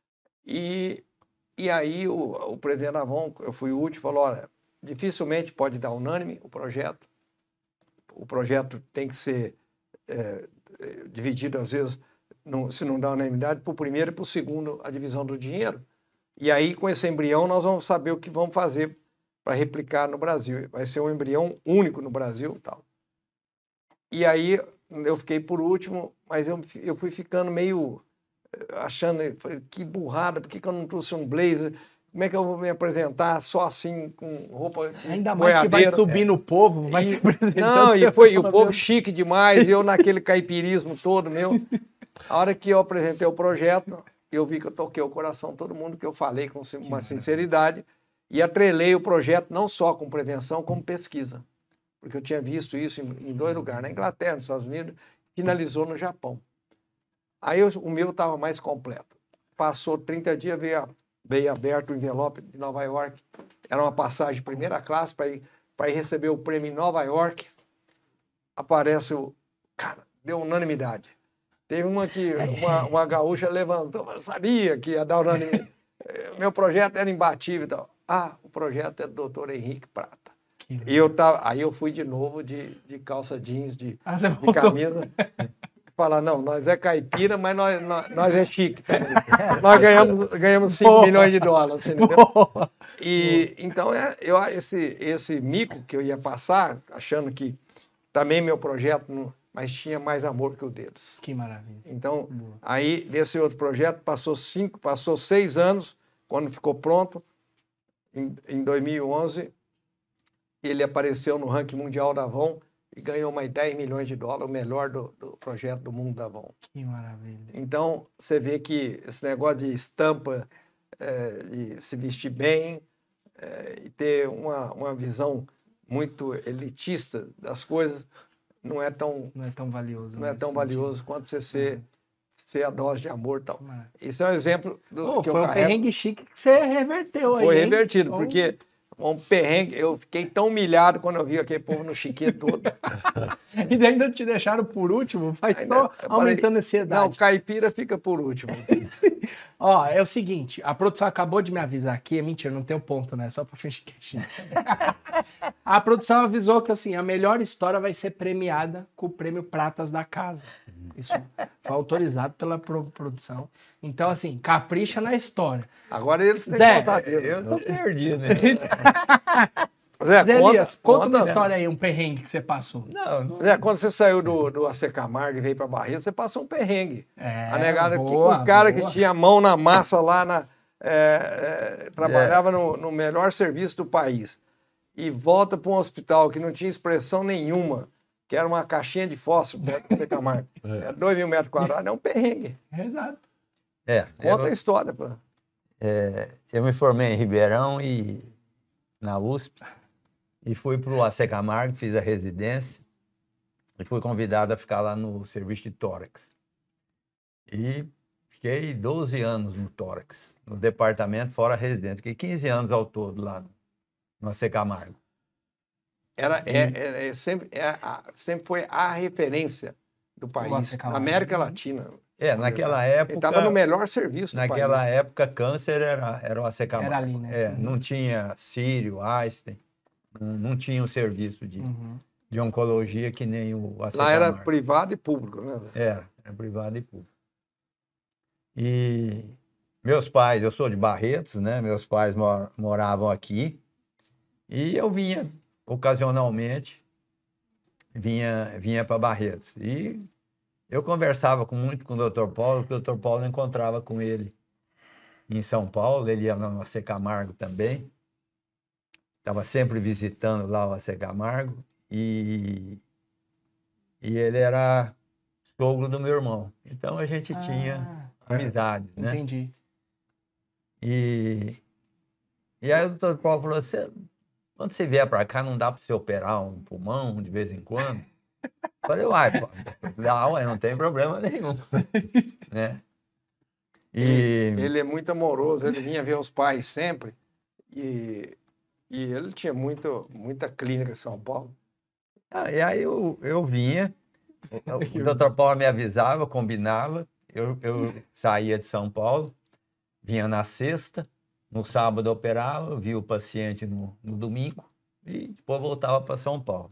E, e aí o, o presidente da Avon, eu fui o último, falou, olha, dificilmente pode dar unânime o projeto. O projeto tem que ser é, dividido, às vezes, não, se não dá unanimidade, para o primeiro e para o segundo a divisão do dinheiro. E aí, com esse embrião, nós vamos saber o que vamos fazer para replicar no Brasil. Vai ser um embrião único no Brasil. Tal. E aí, eu fiquei por último, mas eu, eu fui ficando meio achando, que burrada, por que, que eu não trouxe um blazer? Como é que eu vou me apresentar só assim, com roupa Ainda mais que vai subir no povo, vai se apresentando. Não, e foi e o povo chique demais, eu naquele caipirismo todo meu. A hora que eu apresentei o projeto, eu vi que eu toquei o coração de todo mundo, que eu falei com uma sinceridade e atrelei o projeto não só com prevenção, como pesquisa. Porque eu tinha visto isso em, em dois lugares, na Inglaterra, nos Estados Unidos, finalizou no Japão. Aí eu, o meu estava mais completo. Passou trinta dias, veio, a, veio aberto o envelope de Nova York. Era uma passagem de primeira classe para ir, para ir receber o prêmio em Nova York. Aparece o... Cara, deu unanimidade. Teve uma que uma, uma gaúcha levantou, mas sabia que ia dar unanimidade. Meu projeto era imbatível e tal. Ah, projeto é do doutor Henrique Prata. Que E eu tava, aí eu fui de novo de, de calça jeans, de, Ah, você de voltou. camisa. Falar, não, nós é caipira, mas nós, nós, nós é chique também. Nós ganhamos, ganhamos cinco Boa. milhões de dólares, entendeu? Boa. E então é, eu, esse, esse mico que eu ia passar, achando que também meu projeto, não, mas tinha mais amor que o deles. Que maravilha. Então, Boa. aí, desse outro projeto, passou cinco, passou seis anos, quando ficou pronto, em, em dois mil e onze, ele apareceu no ranking mundial da Avon e ganhou mais dez milhões de dólares, o melhor do, do projeto do mundo da Avon. Que maravilha. Então, você vê que esse negócio de estampa, é, de se vestir bem, é, e ter uma, uma visão muito elitista das coisas, não é tão, Não é tão valioso. não é nesse tão sentido. valioso quanto você ser, ser a dose de amor e tal. Maravilha. Esse é um exemplo do Pô, que eu foi um carrego. perrengue chique que você reverteu aí. Foi hein? revertido, Então, porque um perrengue, eu fiquei tão humilhado quando eu vi aquele povo no chiquê todo. E ainda te deixaram por último, faz Ainda- só eu falei, aumentando a Não, ansiedade. caipira fica por último. Ó, é o seguinte, a produção acabou de me avisar aqui, é mentira, não tem um ponto, né? Só pra fingir que a produção avisou que assim, a melhor história vai ser premiada com o prêmio Pratas da Casa. Isso foi autorizado pela pro- produção. Então, assim, capricha na história. Agora eles têm Zé, que contar dele. Eu tô perdido, né? Zé, Zé Elias, conta uma conta- história aí, um perrengue que você passou. Não, não. Zé, quando você saiu do, do A C Camargo e veio para Barreto, você passou um perrengue. É, a negada, que- boa, um cara boa. que tinha a mão na massa lá, na, é, é, trabalhava no, no melhor serviço do país, e volta para um hospital que não tinha expressão nenhuma, que era uma caixinha de fósforo perto do A C Camargo. Era dois mil metros quadrados, é um perrengue. Exato. É, Conta a eu, história. Pô. é, eu me formei em Ribeirão e na U S P e fui para o A C Camargo, fiz a residência e fui convidado a ficar lá no serviço de tórax. E fiquei doze anos no tórax, no departamento fora a residência. Fiquei quinze anos ao todo lá no, no A C Camargo. Era, é, é- é sempre, é a- sempre foi a referência do país, A C da Camargo. América Latina. É, naquela Ele época... estava no melhor serviço do Naquela país. época, câncer era, era o A C Camargo. Era ali, né? É, Uhum. não tinha Sírio, Einstein, não, não tinha o serviço de, Uhum. de oncologia que nem o A C Lá era Camargo. privado e público, né? Era, era privado e público. E meus pais, eu sou de Barretos, né? Meus pais mor- moravam aqui e eu vinha ocasionalmente, vinha, vinha para Barretos. E eu conversava com, muito com o doutor Paulo, porque o doutor Paulo encontrava com ele em São Paulo, ele ia no A C Camargo também. Estava sempre visitando lá o A C Camargo e, e ele era sogro do meu irmão. Então a gente tinha Ah, amizade, né? entendi. E, e aí o doutor Paulo falou, "Você- quando você vier para cá, não dá para você operar um pulmão de vez em quando?" Falei, uai, pô, dá, uai, não tem problema nenhum, né? E, Ele é muito amoroso, ele vinha ver os pais sempre e, e ele tinha muito, muita clínica em São Paulo. ah, e aí eu, eu vinha, o, o doutor Paulo me avisava, combinava, eu, eu saía de São Paulo, vinha na sexta, no sábado eu operava, via o paciente no, no domingo e depois voltava para São Paulo.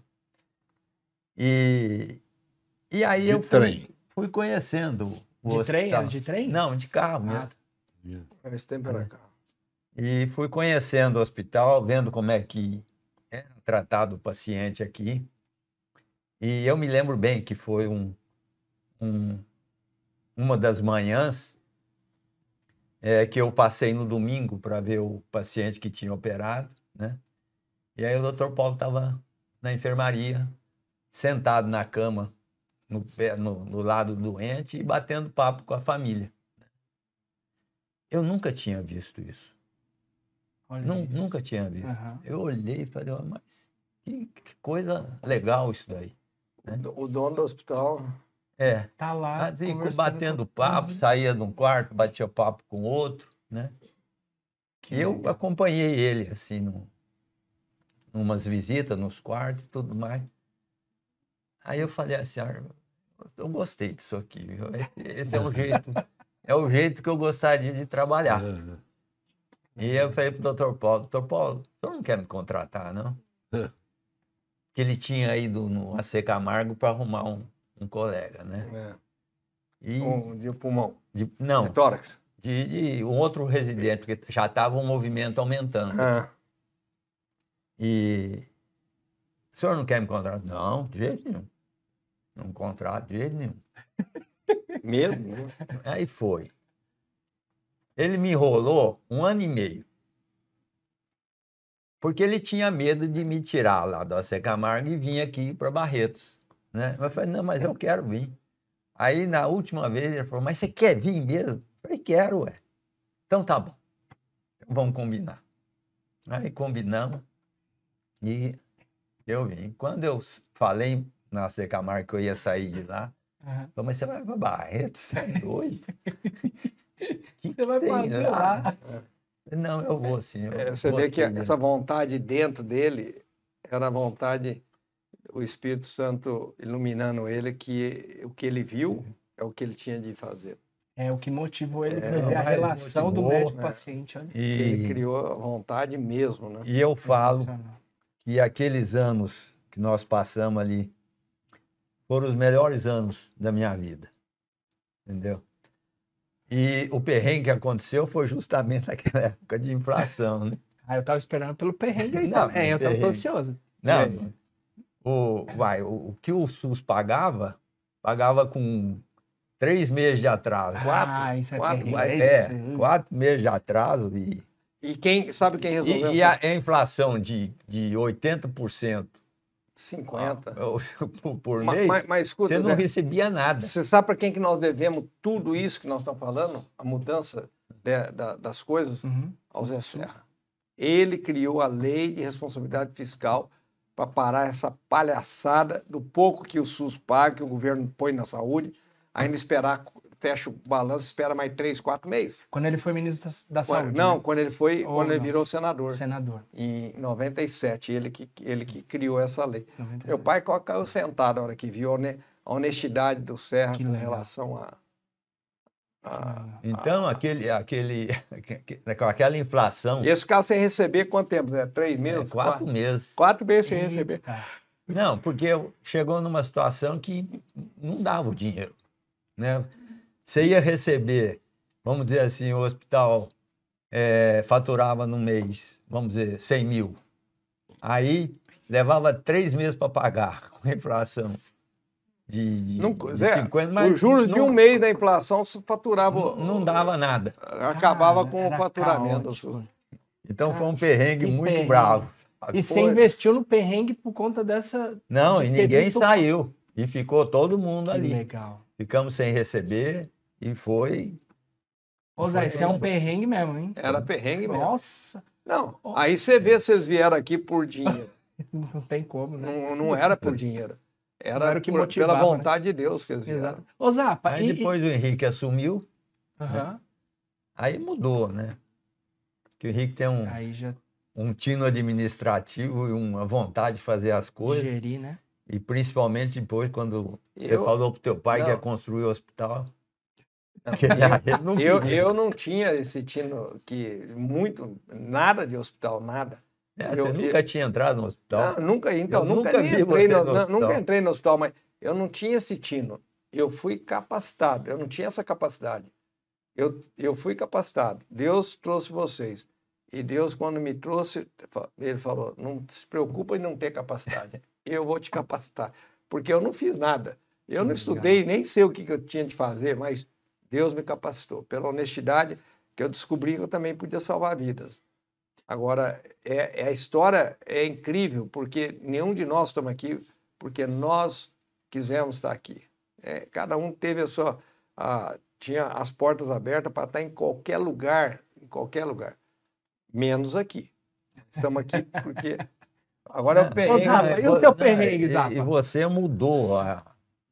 E, e aí De eu fui, trem. fui conhecendo o De trem? hospital. Era de trem? Não, de carro Ah, mesmo. Esse tempo era carro. E fui conhecendo o hospital, vendo como é que era tratado o paciente aqui. E eu me lembro bem que foi um, um- uma das manhãs é, que eu passei no domingo para ver o paciente que tinha operado, né? E aí o doutor Paulo estava na enfermaria, sentado na cama, no, pé- no, no lado do doente e batendo papo com a família. Eu nunca tinha visto isso. olha Nun- isso. Nunca tinha visto. Aham. Eu olhei e falei, "Ó, mas que, que coisa legal isso daí." O dono do hospital, É, Tá lá. assim, conversando batendo com- papo, Uhum. saía de um quarto, batia papo com outro, né? Que E eu legal. acompanhei ele, assim, num, numas visitas nos quartos e tudo mais. Aí eu falei assim, "Ah, eu gostei disso aqui, viu? Esse, esse é o jeito, é o jeito que eu gostaria de trabalhar." E eu falei pro doutor Paulo, doutor Paulo, o senhor não quer me contratar, não? Que ele tinha ido no A C Camargo para arrumar um, um colega, né? É. E, Um de pulmão. de, não, De tórax. de, de um outro residente, porque já estava um movimento aumentando. Ah, E o senhor não quer me contratar? Não, de jeito nenhum. Não contrato de jeito nenhum. mesmo? né? Aí foi. Ele me enrolou um ano e meio. Porque ele tinha medo de me tirar lá do A C Camargo e vir aqui para Barretos. Né? Eu falei, não, mas eu quero vir. Aí, na última vez, ele falou, mas você quer vir mesmo? Eu falei, quero, ué. Então tá bom. Então, vamos combinar. Aí combinamos e eu vim. Quando eu falei na A C Camargo que eu ia sair de lá, Uhum. eu falei, mas você vai para Barretos? Você é doido? Que Você vai tem fazer lá? Não, eu vou sim. eu É, você vê que gostei essa dele. vontade dentro dele era a vontade, o Espírito Santo iluminando ele, que o que ele viu é o que ele tinha de fazer. É o que motivou ele É, para ver a ele relação do motivou, médico-paciente. Olha. Ele E, criou a vontade mesmo, né? e eu falo Sensacional. que aqueles anos que nós passamos ali foram os melhores anos da minha vida. Entendeu? E o perrengue que aconteceu foi justamente naquela época de inflação, né? Ah, eu tava esperando pelo perrengue aí Não, também. É, eu tava perrengue. ansioso. Não, o, vai, o, o que o SUS pagava, pagava com três meses de atraso. Quatro, Ah, isso é quatro, perrengue. Vai- isso é, aí. quatro meses de atraso e, E quem sabe quem resolveu? e, e a, a inflação de, de oitenta por cento cinquenta. por, por Ma- mês, Mas, mas escuta, você não Zé, recebia nada. você sabe para quem que nós devemos tudo isso que nós estamos falando? A mudança de- da- das coisas? Uhum. Ao Zé Serra. Ele criou a lei de responsabilidade fiscal para parar essa palhaçada do pouco que o SUS paga, que o governo põe na saúde, ainda esperar, fecha o balanço, espera mais três, quatro meses. Quando ele foi ministro da, da Quando- Saúde. não, né? quando ele foi, Ou quando ele não. virou senador, Senador. em noventa e sete, ele que, ele que criou essa lei. noventa e Meu sete. pai quase caiu sentado na hora que viu a hone- a honestidade do Serra Que com legal. relação a... a- Então, aquele, aquele, com aquela inflação, E esse cara sem receber quanto tempo? Né? Três é, meses? quatro meses. Quatro meses sem receber. Eita. Não, porque chegou numa situação que não dava o dinheiro, né? Você ia receber, vamos dizer assim, o hospital eh, faturava no mês, vamos dizer, cem mil. Aí levava três meses para pagar com a inflação de, de, Não, de Zé, cinquenta, mas os juros de não, um mês da inflação se faturava. não, não dava nada. Acabava Cara, com o era faturamento. caótico. Então foi um perrengue que muito perrengue. bravo. sabe? E você Foi. investiu no perrengue por conta dessa. Não, de e ter ninguém visto- saiu. E ficou todo mundo Que ali. legal. Ficamos sem receber e foi. Ô, Zé, esse é um perrengue mesmo, hein? Era perrengue mesmo. Nossa, Não, aí você vê se eles vieram aqui por dinheiro. não tem como, né? Não, não era por dinheiro. Era, Não era o que por- motivava, pela vontade de Deus que eles vieram. Exato. Ô, Zapa, Aí e- depois o Henrique assumiu, e- Aham. aí mudou, né? Que o Henrique tem um, Aí já um tino administrativo e uma vontade de fazer as coisas. gerir, né? E principalmente depois, quando você Eu- falou pro teu pai que Não. ia construir o hospital. Não, que ele não Eu, queria. eu não tinha esse tino que muito, nada de hospital, nada. É, eu- você nunca tinha entrado no hospital. Não, nunca, então, Eu nunca, nunca nem vi entrei você no, no não, hospital. nunca entrei no hospital, mas eu não tinha esse tino. Eu fui capacitado, eu não tinha essa capacidade. Eu, eu fui capacitado. Deus trouxe vocês. E Deus, quando me trouxe, ele falou: não se preocupa em não ter capacidade. Eu vou te capacitar. Porque eu não fiz nada. Eu Que não legal. estudei, nem sei o que que eu tinha de fazer, mas Deus me capacitou. Pela honestidade que eu descobri que eu também podia salvar vidas. Agora, é, é a história é incrível, porque nenhum de nós estamos aqui porque nós quisemos estar aqui. É, cada um teve a sua... a- tinha as portas abertas para estar em qualquer lugar, em qualquer lugar. Menos aqui. Estamos aqui porque... Agora é o perrengue. Zapa, né? e o teu perrengue, e- Zapa? E você mudou a,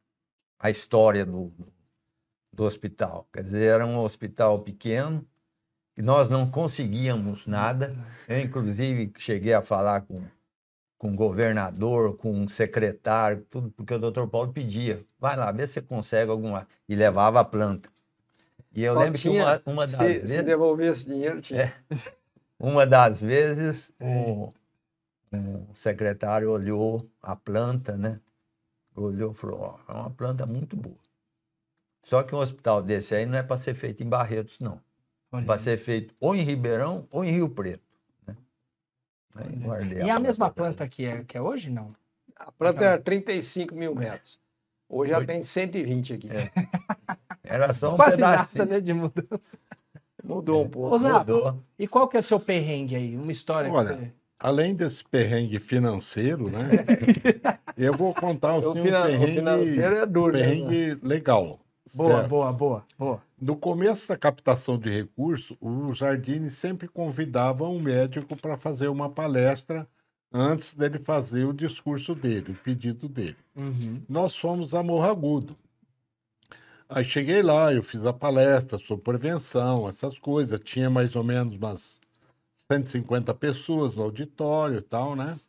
a história do, do hospital. Quer dizer, era um hospital pequeno, que nós não conseguíamos nada. Eu, inclusive, cheguei a falar com, com o governador, com o secretário, tudo, porque o doutor Paulo pedia, vai lá, vê se você consegue alguma... E levava a planta. E eu Só lembro tinha- que uma, uma das Se, vezes... se devolver esse dinheiro, tinha. É. Uma das vezes, o, o secretário olhou a planta, né? Olhou e falou, ó, é uma planta muito boa. Só que um hospital desse aí não é para ser feito em Barretos, não. É para ser feito ou em Ribeirão ou em Rio Preto. Né? Aí, guardei E a, a mesma planta planta que é, que é hoje, não? A planta era trinta e cinco mil metros. Hoje já Hoje- tem cento e vinte aqui. É. Era só um Quase pedacinho. nada, né, de mudança. Mudou um pouco. Ô, Zapa, Mudou. e qual que é o seu perrengue aí? Uma história Olha, que você... Além desse perrengue financeiro, né? Eu vou contar O, assim, um finan- o perrengue, financeiro é duro, né? perrengue legal. Boa, certo? boa, boa, boa. No começo da captação de recursos, o Jardine sempre convidava um médico para fazer uma palestra antes dele fazer o discurso dele, o pedido dele. Uhum. Nós fomos a Morro Agudo. Aí cheguei lá, eu fiz a palestra sobre prevenção, essas coisas. Tinha mais ou menos umas cento e cinquenta pessoas no auditório e tal, né?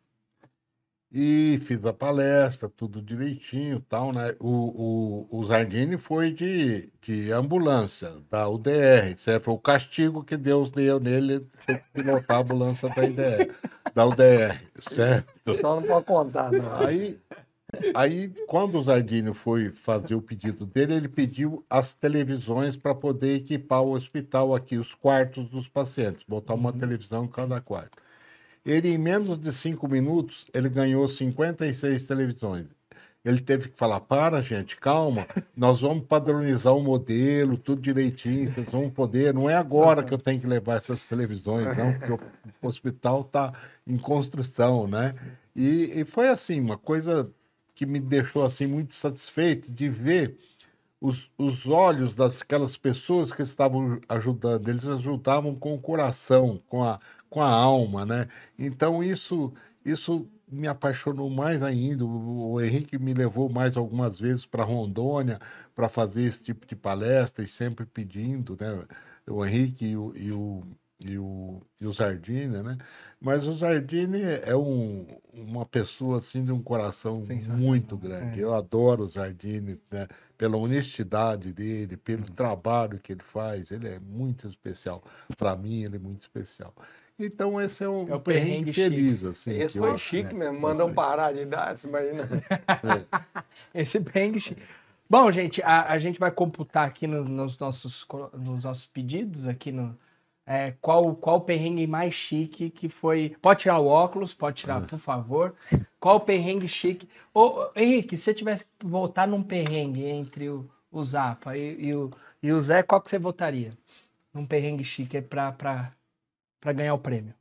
E fiz a palestra, tudo direitinho e tal, né? O, o, o Jardine foi de, de ambulância, da U D R. Certo? Foi o castigo que Deus deu nele, ele foi pilotar a ambulância da, I D R, da U D R, certo? Só não pode contar, não. Aí, aí, quando o Jardine foi fazer o pedido dele, ele pediu as televisões para poder equipar o hospital aqui, os quartos dos pacientes, botar uma televisão em cada quarto. Ele, em menos de cinco minutos, ele ganhou cinquenta e seis televisões. Ele teve que falar, para, gente, calma, nós vamos padronizar o modelo, tudo direitinho, vocês vão poder, não é agora que eu tenho que levar essas televisões, não, porque o, o hospital está em construção, né? E, e foi assim, uma coisa que me deixou assim muito satisfeito de ver os, os olhos daquelas pessoas que estavam ajudando. Eles ajudavam com o coração, com a, com a alma, né? Então isso, isso me apaixonou mais ainda. O, o Henrique me levou mais algumas vezes para Rondônia para fazer esse tipo de palestra e sempre pedindo, né? O Henrique e o, e o e o, e o Jardine, né? Mas o Jardine é um, uma pessoa assim de um coração muito grande. É. Eu adoro o Jardine, né? Pela honestidade dele, pelo trabalho que ele faz. Ele é muito especial. Para mim, ele é muito especial. Então, esse é um É o perrengue perrengue feliz. Assim, Esse que foi eu- chique é, mesmo. Mandam esse- parar de dar, você imagina. Esse perrengue... chi- Bom, gente, a, a gente vai computar aqui no- nos, nossos, co- nos nossos pedidos, aqui no... é, qual, qual o perrengue mais chique que foi... Pode tirar o óculos, pode tirar, por favor. Qual o perrengue chique... Ô, Henrique, se você tivesse que votar num perrengue entre o, o Zapa e, e o, e o Zé, qual que você votaria? Num perrengue chique pra, pra, pra ganhar o prêmio.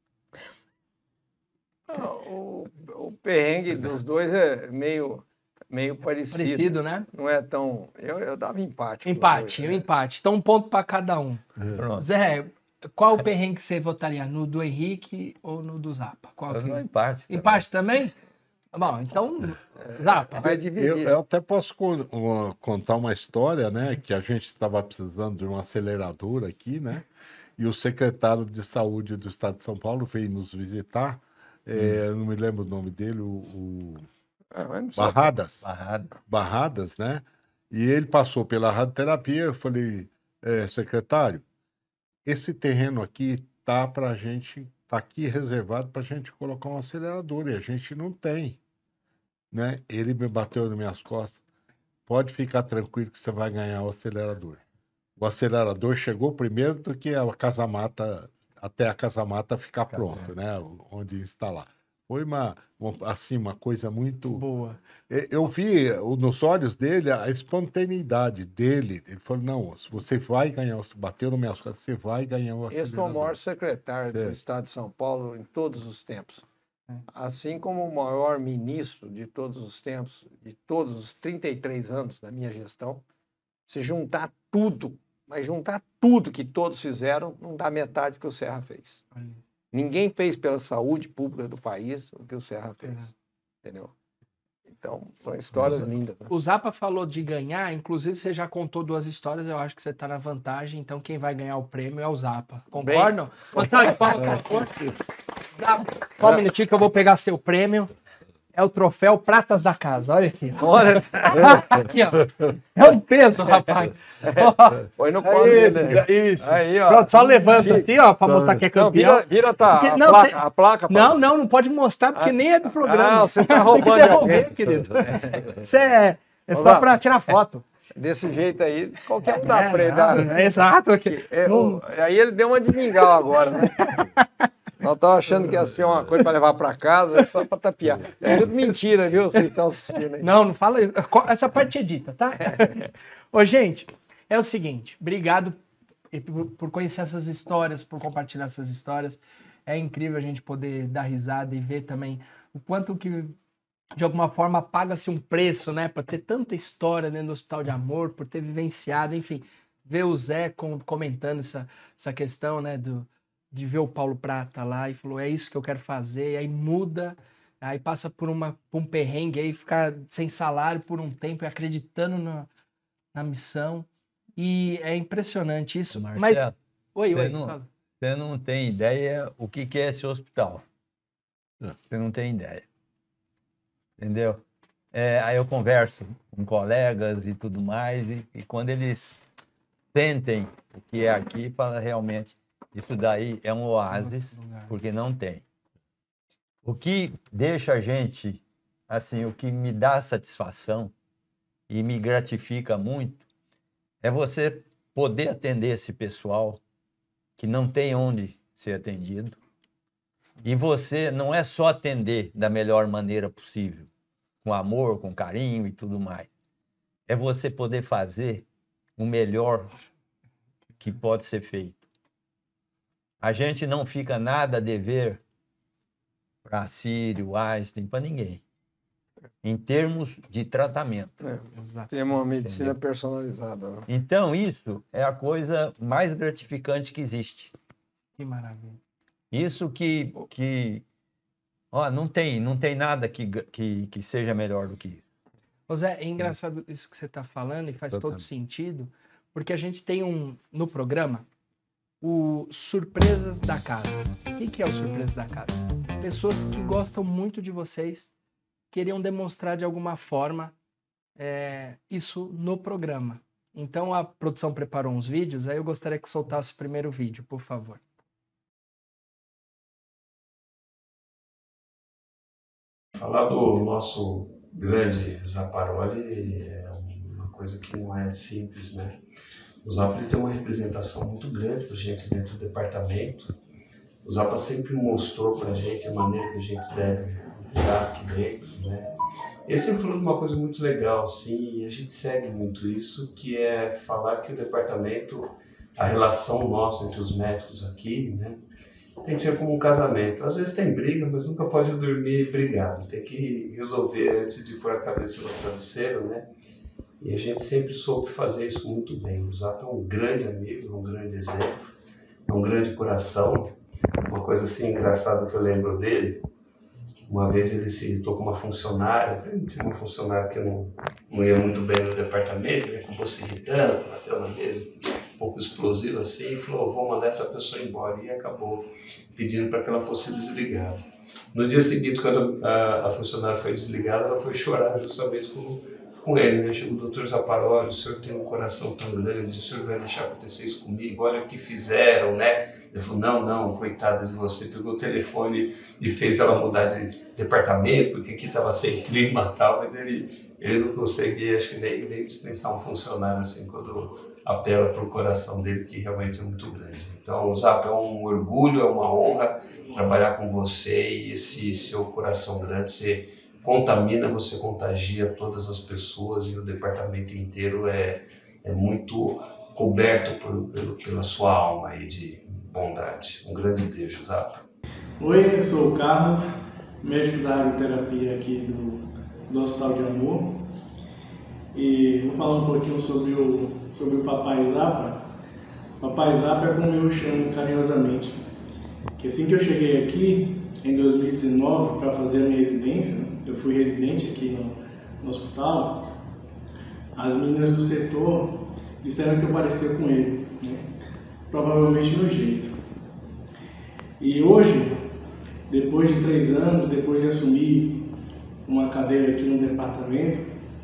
O, o perrengue dos dois é meio, meio parecido. Parecido, né? Não é tão... Eu, eu dava empate. pros Empate, dois, um né? empate. Então, um ponto pra cada um. Pronto. Zé, qual o perrengue que você votaria? No do Henrique ou no do Zapa? Qual Eu que... vou empate. também. Empate também? Bom, então, Zapa. Vai Eu, dividir. eu até posso con- uma- contar uma história, né? Que a gente estava precisando de uma aceleradora aqui, né? E o secretário de Saúde do Estado de São Paulo veio nos visitar. É, eu não me lembro o nome dele, o, o Ah, mas não precisa- Barradas. Barrado. Barradas, né? E ele passou pela radioterapia. Eu falei, é, secretário, esse terreno aqui tá para a gente, tá aqui reservado para a gente colocar um acelerador e a gente não tem, né? Ele me bateu nas minhas costas. Pode ficar tranquilo que você vai ganhar o acelerador. O acelerador chegou primeiro do que a casa-mata, até a casa-mata ficar pronta, né? Onde instalar. Foi uma, uma, assim, uma coisa muito... Boa. E- Eu vi o- nos olhos dele a espontaneidade dele. Ele falou, não, se você vai ganhar, o- bateu nas minhas costas, você vai ganhar o Esse foi o acelerador. maior secretário do Certo. Estado de São Paulo em todos os tempos. É. Assim como o maior ministro de todos os tempos, de todos os trinta e três anos da minha gestão, se juntar tudo, mas juntar tudo que todos fizeram, não dá metade do que o Serra fez. Ninguém fez pela saúde pública do país o que o Serra fez. Entendeu? Então, são histórias lindas. Né? O Zapa falou de ganhar, inclusive você já contou duas histórias, eu acho que você está na vantagem, então quem vai ganhar o prêmio é o Zapa. Concordam? Uma salva de palmas, por favor. Zapa, só um minutinho que eu vou pegar seu prêmio. é o troféu Pratas da Casa. Olha aqui. Olha, Aqui, ó. É um peso, rapaz. põe no É colo isso, dele. isso. Aí, ó. Pronto, só levanta assim, ó, pra mostrar que é Não, campeão. vira, vira tá, Porque- a, não, placa, tem- a placa. Não, pai. não, não pode mostrar, porque nem é do programa. Ah, você tá Tem que roubando de devolver, alguém. querido. Isso é, é só Olá. pra tirar foto. Desse jeito aí, qualquer um dá É, pra ele não, dar. é exato. aqui. É, Não- o- aí ele deu uma de mingau agora, né? Nós estávamos achando que ia ser uma coisa para levar para casa, é só para tapear. É tudo mentira, viu? Vocês estão assistindo aí. Não, não fala isso. Essa parte é dita, tá? Ô, gente, é o seguinte. Obrigado por por conhecer essas histórias, por compartilhar essas histórias. É incrível a gente poder dar risada e ver também o quanto que, de alguma forma, paga-se um preço, né? Por ter tanta história dentro do Hospital de Amor, por ter vivenciado, enfim. Ver o Zé com- comentando essa, essa questão, né? Do, de ver o Paulo Prata lá e falou, é isso que eu quero fazer. E aí muda, aí passa por, uma, por um perrengue, aí fica sem salário por um tempo, e acreditando na, na missão. E é impressionante isso. Mas, Marcelo, oi, você oi. não- fala. Você não tem ideia o que que é esse hospital. Você não tem ideia. Entendeu? É, aí eu converso com colegas e tudo mais, e, e quando eles sentem o que é aqui, fala realmente, isso daí é um oásis, porque não tem. O que deixa a gente, assim, o que me dá satisfação e me gratifica muito, é você poder atender esse pessoal que não tem onde ser atendido. E você não é só atender da melhor maneira possível, com amor, com carinho e tudo mais. É você poder fazer o melhor que pode ser feito. A gente não fica nada a dever para Sírio, Einstein, para ninguém. Em termos de tratamento. É, Exato. tem uma medicina Entendeu? personalizada. Né? Então, isso é a coisa mais gratificante que existe. Que maravilha. Isso que, que ó, não tem, não tem nada que, que, que seja melhor do que isso. Ô Zé, é engraçado isso que você está falando e faz todo Totalmente. sentido, porque a gente tem um, no programa, o Surpresas da Casa. O que que é o Surpresas da Casa? Pessoas que gostam muito de vocês, queriam demonstrar de alguma forma é, isso no programa. Então a produção preparou uns vídeos, aí eu gostaria que soltasse o primeiro vídeo, por favor. Falar do nosso grande Zaparoli é uma coisa que não é simples, né? O Zapa ele tem uma representação muito grande para a gente dentro do departamento. O Zapa sempre mostrou para a gente a maneira que a gente deve cuidar aqui dentro, né? Ele sempre falou de uma coisa muito legal, assim, e a gente segue muito isso, que é falar que o departamento, a relação nossa entre os médicos aqui, né? Tem que ser como um casamento. Às vezes tem briga, mas nunca pode dormir brigado. Tem que resolver antes de pôr a cabeça no travesseiro, né? E a gente sempre soube fazer isso muito bem. O Zapa é um grande amigo, um grande exemplo, é um grande coração. Uma coisa assim engraçada que eu lembro dele, uma vez ele se irritou com uma funcionária, tinha uma funcionária que não, não ia muito bem no departamento, ele acabou se irritando, bateu na mesa, um pouco explosivo assim, e falou, vou mandar essa pessoa embora, e acabou pedindo para que ela fosse desligada. No dia seguinte, quando a, a funcionária foi desligada, ela foi chorar justamente com, com ele, né? Chegou o doutor Zaparoli, o senhor tem um coração tão grande, o senhor vai deixar acontecer isso comigo, olha o que fizeram, né? Ele falou, não, não, coitada de você, pegou o telefone e fez ela mudar de departamento, porque aqui estava sem clima e tal, mas ele, ele não conseguia, acho que nem, nem dispensar um funcionário assim, quando apela para o coração dele, que realmente é muito grande. Então, o Zapa é um orgulho, é uma honra trabalhar com você e esse seu coração grande, você contamina, você contagia todas as pessoas e o departamento inteiro é, é muito coberto por, pelo, pela sua alma aí de bondade. Um grande beijo, Zapa. Oi, eu sou o Carlos, médico da radioterapia aqui do, do Hospital de Amor. E vou falar um pouquinho sobre o, sobre o Papai Zapa. Papai Zapa é como eu chamo carinhosamente. Que assim que eu cheguei aqui, em dois mil e dezenove, para fazer a minha residência, eu fui residente aqui no, no hospital, as meninas do setor disseram que eu parecia com ele, né? Provavelmente no jeito. E hoje, depois de três anos, depois de assumir uma cadeira aqui no departamento,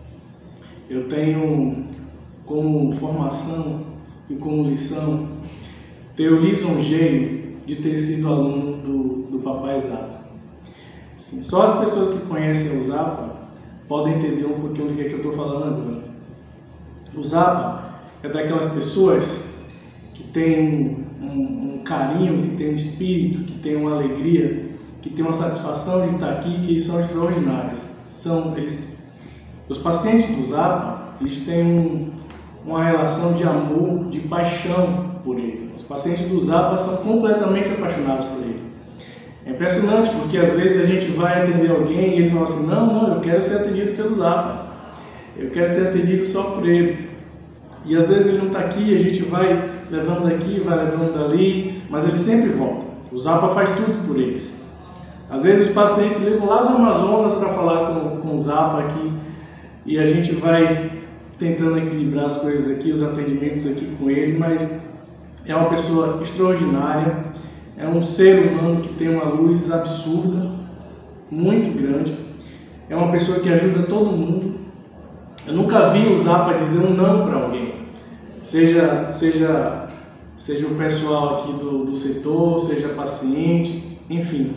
eu tenho como formação e como lição ter o lisonjeio de ter sido aluno do, do Papai Zapa. Assim, só as pessoas que conhecem o Zapa podem entender um pouquinho do que, é que eu estou falando agora. O Zapa é daquelas pessoas que tem um, um carinho, que tem um espírito, que tem uma alegria, que tem uma satisfação de estar aqui, que são extraordinárias. São, eles, os pacientes do Zapa, eles têm um, uma relação de amor, de paixão por ele. Os pacientes do Zapa são completamente apaixonados por ele. É impressionante, porque às vezes a gente vai atender alguém e eles vão assim, não, não, eu quero ser atendido pelo Zapa. Eu quero ser atendido só por ele. E às vezes ele não está aqui, a gente vai levando daqui, vai levando dali, mas ele sempre volta. O Zapa faz tudo por eles. Às vezes os pacientes levam lá no Amazonas para falar com, com o Zapa aqui e a gente vai tentando equilibrar as coisas aqui, os atendimentos aqui com ele, mas é uma pessoa extraordinária, é um ser humano que tem uma luz absurda, muito grande, é uma pessoa que ajuda todo mundo. Eu nunca vi o Zapa dizer um não para alguém, seja, seja, seja o pessoal aqui do, do setor, seja paciente, enfim.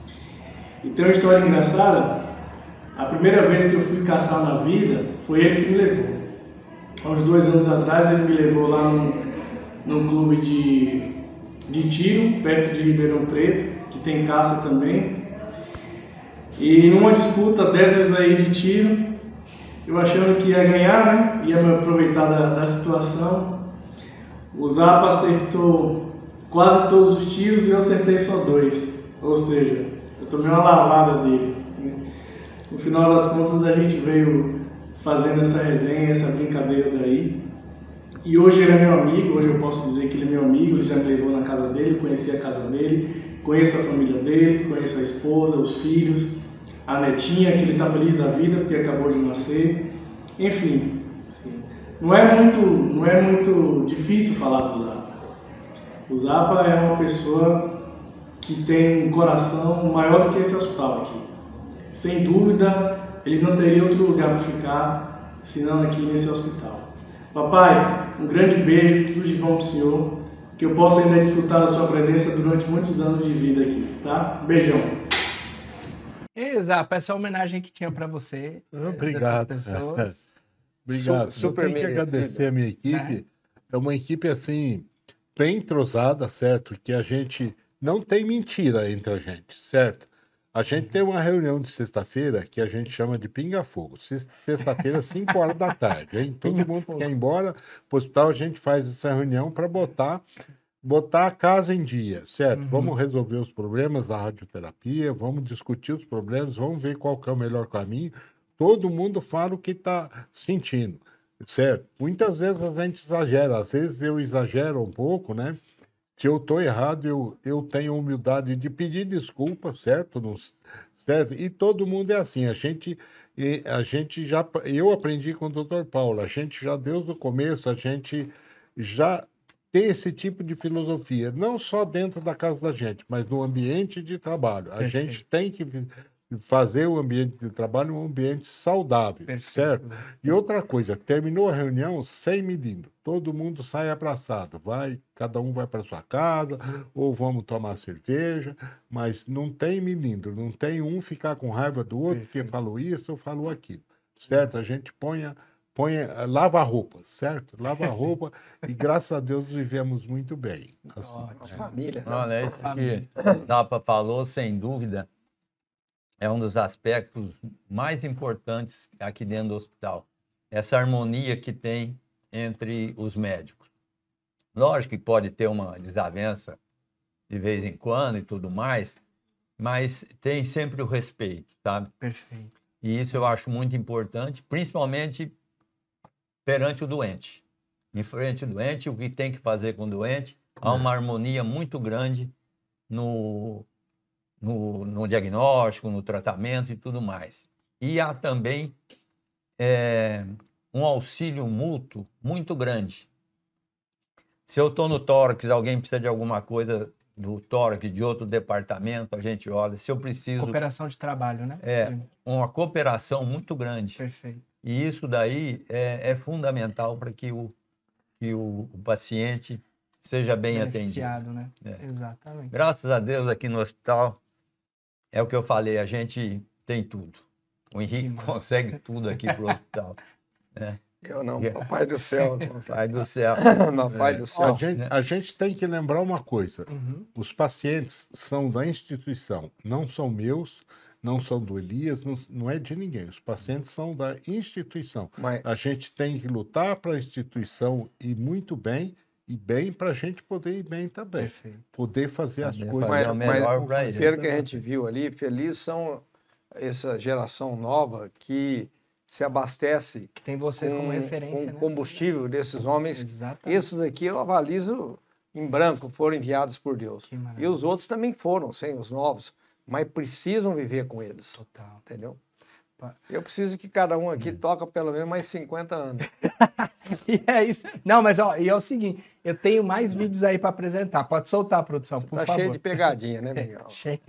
E tem uma história engraçada, a primeira vez que eu fui caçar na vida, foi ele que me levou. Há uns dois anos atrás ele me levou lá num, num clube de, de tiro, perto de Ribeirão Preto, que tem caça também. E numa disputa dessas aí de tiro, eu achando que ia ganhar, né? Ia me aproveitar da, da situação. O Zapa acertou quase todos os tiros e eu acertei só dois. Ou seja, eu tomei uma lavada dele. No final das contas a gente veio fazendo essa resenha, essa brincadeira daí. E hoje ele é meu amigo, hoje eu posso dizer que ele é meu amigo, ele já me levou na casa dele, conheci a casa dele, conheço a família dele, conheço a esposa, os filhos, a netinha, que ele está feliz da vida porque acabou de nascer. Enfim, assim, não é muito, não é muito difícil falar do Zapa. O Zapa é uma pessoa que tem um coração maior do que esse hospital aqui. Sem dúvida, ele não teria outro lugar para ficar senão aqui nesse hospital. Papai, um grande beijo, tudo de bom para o senhor, que eu possa ainda desfrutar da sua presença durante muitos anos de vida aqui, tá? Beijão. Exato, essa homenagem que tinha para você. Obrigado. Pessoas. Obrigado. Su- super eu tenho que merecido. agradecer a minha equipe. É. é uma equipe assim bem entrosada, certo? Que a gente não tem mentira entre a gente, certo? A gente tem uma reunião de sexta-feira que a gente chama de pinga-fogo. Sexta-feira, cinco horas da tarde, hein? Todo mundo que quer ir embora para o hospital, a gente faz essa reunião para botar, botar a casa em dia, certo? Uhum. Vamos resolver os problemas da radioterapia, vamos discutir os problemas, vamos ver qual que é o melhor caminho. Todo mundo fala o que está sentindo, certo? Muitas vezes a gente exagera, às vezes eu exagero um pouco, né? Se eu estou errado, eu, eu tenho humildade de pedir desculpa, certo? Não, certo? E todo mundo é assim. A gente, e a gente já, eu aprendi com o doutor Paulo, a gente já desde o começo, a gente já tem esse tipo de filosofia, não só dentro da casa da gente, mas no ambiente de trabalho. A Perfeito. gente tem que fazer o ambiente de trabalho um ambiente saudável, Perfeito. certo? E outra coisa, terminou a reunião sem menino, todo mundo sai abraçado, vai, cada um vai para sua casa, ou vamos tomar cerveja, mas não tem menino, não tem um ficar com raiva do outro porque falou isso ou falou aquilo, certo? A gente põe, põe lava a roupa, certo? Lava a roupa e graças a Deus vivemos muito bem. Assim, Uma família. né? Olha, isso que o Zapa falou, sem dúvida, é um dos aspectos mais importantes aqui dentro do hospital. Essa harmonia que tem entre os médicos. Lógico que pode ter uma desavença de vez em quando e tudo mais, mas tem sempre o respeito, sabe? Perfeito. E isso eu acho muito importante, principalmente perante o doente. Em frente ao doente, o que tem que fazer com o doente, há uma harmonia muito grande no, no, no diagnóstico, no tratamento e tudo mais. E há também é, um auxílio mútuo muito grande. Se eu estou no tórax, alguém precisa de alguma coisa do tórax de outro departamento, a gente olha. Se eu preciso... Cooperação de trabalho, né? É, uma cooperação muito grande. Perfeito. E isso daí é, é fundamental para que, o, que o, o paciente seja bem Beneficiado, atendido. Né? É. Exatamente. Graças a Deus, aqui no hospital, é o que eu falei, a gente tem tudo. O Henrique consegue tudo aqui para o hospital. Né? Eu não, papai do céu. Pai do céu. Papai do céu. A gente, a gente tem que lembrar uma coisa. Uhum. Os pacientes são da instituição, não são meus, não são do Elias, não, não é de ninguém. Os pacientes são da instituição. Mas- A gente tem que lutar para a instituição ir muito bem e bem para a gente poder ir bem também. Perfeito. Poder fazer as Poder coisas. fazer Mas, o melhor mas pra eles. pelo que a gente viu ali, felizes são essa geração nova que se abastece Que tem vocês como com, referência, com né? combustível desses homens. Exatamente. Esses aqui eu avalizo em branco, foram enviados por Deus. Que maravilha. E os outros também foram, sem os novos, mas precisam viver com eles. Total. Entendeu? Pa- Eu preciso que cada um Hum. aqui toca pelo menos mais cinquenta anos. E é isso. Não, mas ó, e é o seguinte, eu tenho mais vídeos aí para apresentar. Pode soltar, produção, por Tá favor. cheio de pegadinha, né, Miguel? Cheio.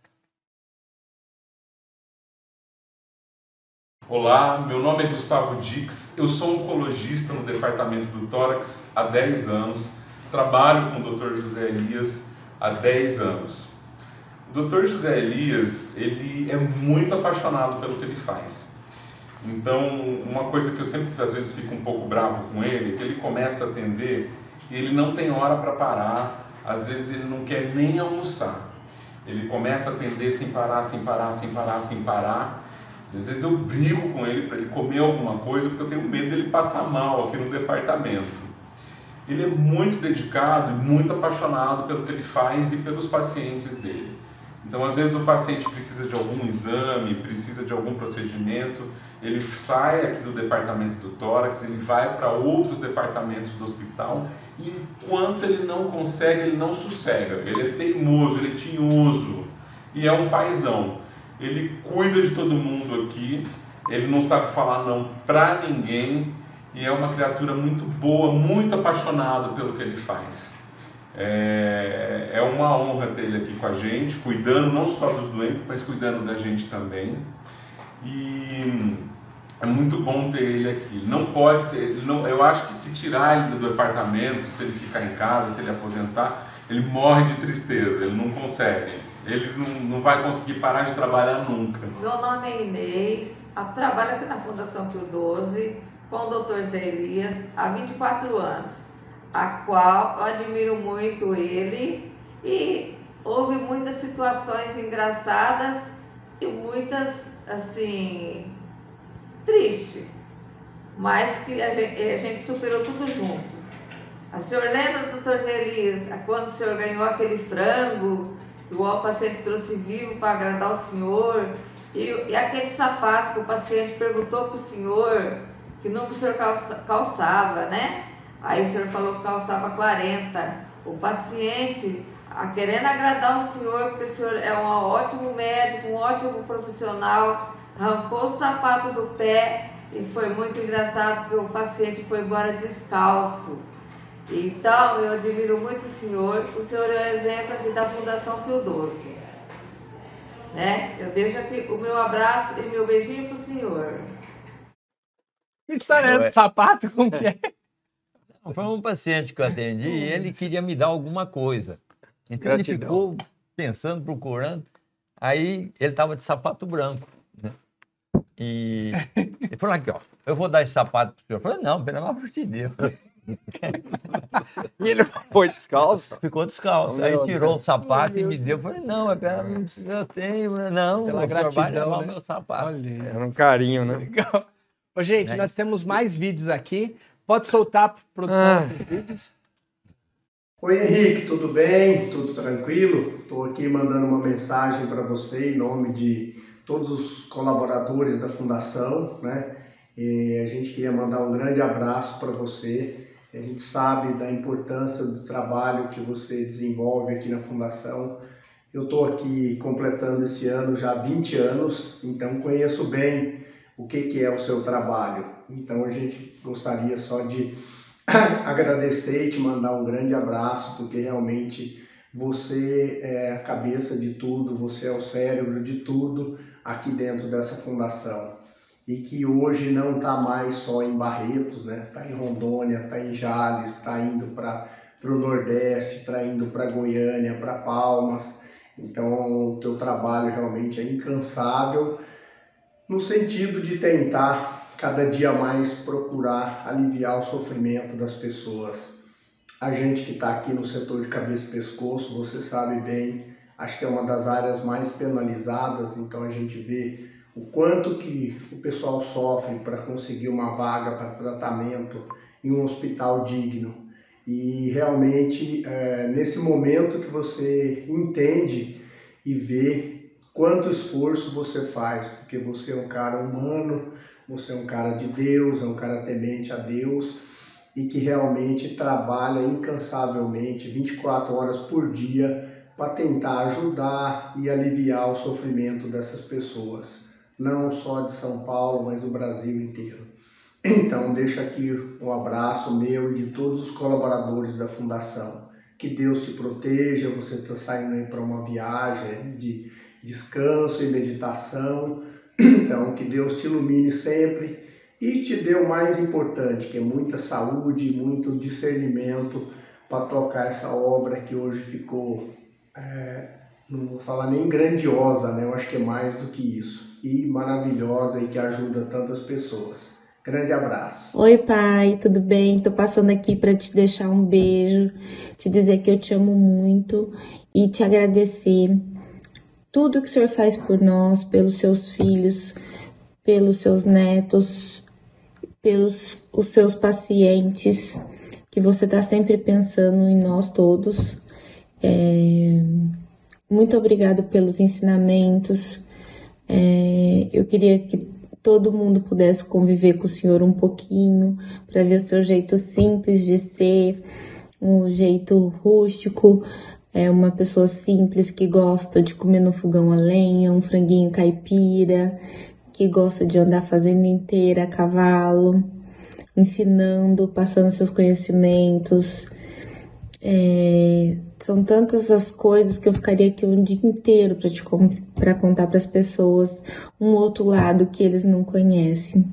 Olá, meu nome é Gustavo Dix, eu sou oncologista no departamento do tórax há dez anos, trabalho com o doutor José Elias há dez anos. O doutor José Elias, ele é muito apaixonado pelo que ele faz. Então, uma coisa que eu sempre, às vezes, fico um pouco bravo com ele, é que ele começa a atender e ele não tem hora para parar, às vezes ele não quer nem almoçar. Ele começa a atender sem parar, sem parar, sem parar, sem parar. Às vezes eu brigo com ele para ele comer alguma coisa, porque eu tenho medo dele passar mal aqui no departamento. Ele é muito dedicado e muito apaixonado pelo que ele faz e pelos pacientes dele. Então, às vezes o paciente precisa de algum exame, precisa de algum procedimento, ele sai aqui do departamento do tórax, ele vai para outros departamentos do hospital e enquanto ele não consegue, ele não sossega. Ele é teimoso, ele é tinhoso e é um paizão. Ele cuida de todo mundo aqui, ele não sabe falar não para ninguém e é uma criatura muito boa, muito apaixonado pelo que ele faz. É, é uma honra ter ele aqui com a gente, cuidando não só dos doentes, mas cuidando da gente também. E é muito bom ter ele aqui. Não pode ter, ele não, eu acho que se tirar ele do departamento, se ele ficar em casa, se ele aposentar, ele morre de tristeza, ele não consegue. Ele não, não vai conseguir parar de trabalhar nunca. Meu nome é Inês, eu trabalho aqui na Fundação Pio doze com o doutor Zé Elias há vinte e quatro anos, a qual eu admiro muito ele e houve muitas situações engraçadas e muitas, assim, tristes, mas que a gente, a gente superou tudo junto. O senhor lembra, doutor Zé Elias, quando o senhor ganhou aquele frango que o paciente trouxe vivo para agradar o senhor, e, e aquele sapato que o paciente perguntou para o senhor, que nunca o senhor calça, calçava, né? Aí o senhor falou que calçava quarenta. O paciente, a, querendo agradar o senhor, porque o senhor é um ótimo médico, um ótimo profissional, arrancou o sapato do pé e foi muito engraçado, porque o paciente foi embora descalço. Então, eu admiro muito o senhor. O senhor é o exemplo aqui da Fundação Pio doze. Né? Eu deixo aqui o meu abraço e meu beijinho pro senhor. Que história é do sapato? Como que é? Foi um paciente que eu atendi e ele queria me dar alguma coisa. Então Gratidão. ele ficou pensando, procurando. Aí ele estava de sapato branco. Né? E ele falou aqui, ó, eu vou dar esse sapato pro senhor. Eu falei, não, pelo amor de Deus. E ele foi descalço. Ficou descalço. Oh, Aí meu tirou Deus. o sapato e me deu. Eu falei, não, é pera, não precisa, eu tenho. Não, Pela o senhor vai gratidão, levar né? o meu sapato. Olha aí. Era um carinho, né? Legal. Ô, gente, Aí. nós temos mais vídeos aqui. Pode soltar, produção, Ah. os vídeos. Oi Henrique, tudo bem? Tudo tranquilo? Estou aqui mandando uma mensagem para você em nome de todos os colaboradores da Fundação, né? E a gente queria mandar um grande abraço para você. A gente sabe da importância do trabalho que você desenvolve aqui na Fundação. Eu estou aqui completando esse ano já vinte anos, então conheço bem o que, que é o seu trabalho. Então a gente gostaria só de agradecer e te mandar um grande abraço, porque realmente você é a cabeça de tudo, você é o cérebro de tudo aqui dentro dessa fundação. E que hoje não está mais só em Barretos, né? Está em Rondônia, está em Jales, está indo para o Nordeste, está indo para Goiânia, para Palmas. Então o teu trabalho realmente é incansável no sentido de tentar cada dia mais procurar aliviar o sofrimento das pessoas. A gente que está aqui no setor de cabeça e pescoço, você sabe bem, acho que é uma das áreas mais penalizadas, então a gente vê o quanto que o pessoal sofre para conseguir uma vaga para tratamento em um hospital digno. E realmente, é, nesse momento que você entende e vê quanto esforço você faz, porque você é um cara humano, você é um cara de Deus, é um cara temente a Deus e que realmente trabalha incansavelmente, vinte e quatro horas por dia, para tentar ajudar e aliviar o sofrimento dessas pessoas, não só de São Paulo, mas do Brasil inteiro. Então, deixo aqui um abraço meu e de todos os colaboradores da Fundação. Que Deus te proteja, você está saindo aí para uma viagem de descanso e meditação. Então, que Deus te ilumine sempre e te dê o mais importante, que é muita saúde, muito discernimento para tocar essa obra que hoje ficou, é, não vou falar nem grandiosa, né? Eu acho que é mais do que isso. E maravilhosa e que ajuda tantas pessoas. Grande abraço. Oi, pai, tudo bem? Tô passando aqui para te deixar um beijo, te dizer que eu te amo muito e te agradecer tudo que o senhor faz por nós, pelos seus filhos, pelos seus netos, pelos os seus pacientes, que você tá sempre pensando em nós todos. É... Muito obrigado pelos ensinamentos. É... Eu queria que todo mundo pudesse conviver com o senhor um pouquinho, para ver o seu jeito simples de ser, um jeito rústico, é uma pessoa simples que gosta de comer no fogão a lenha, um franguinho caipira, que gosta de andar a fazenda inteira a cavalo, ensinando, passando seus conhecimentos. É, são tantas as coisas que eu ficaria aqui um dia inteiro para te para contar para as pessoas um outro lado que eles não conhecem.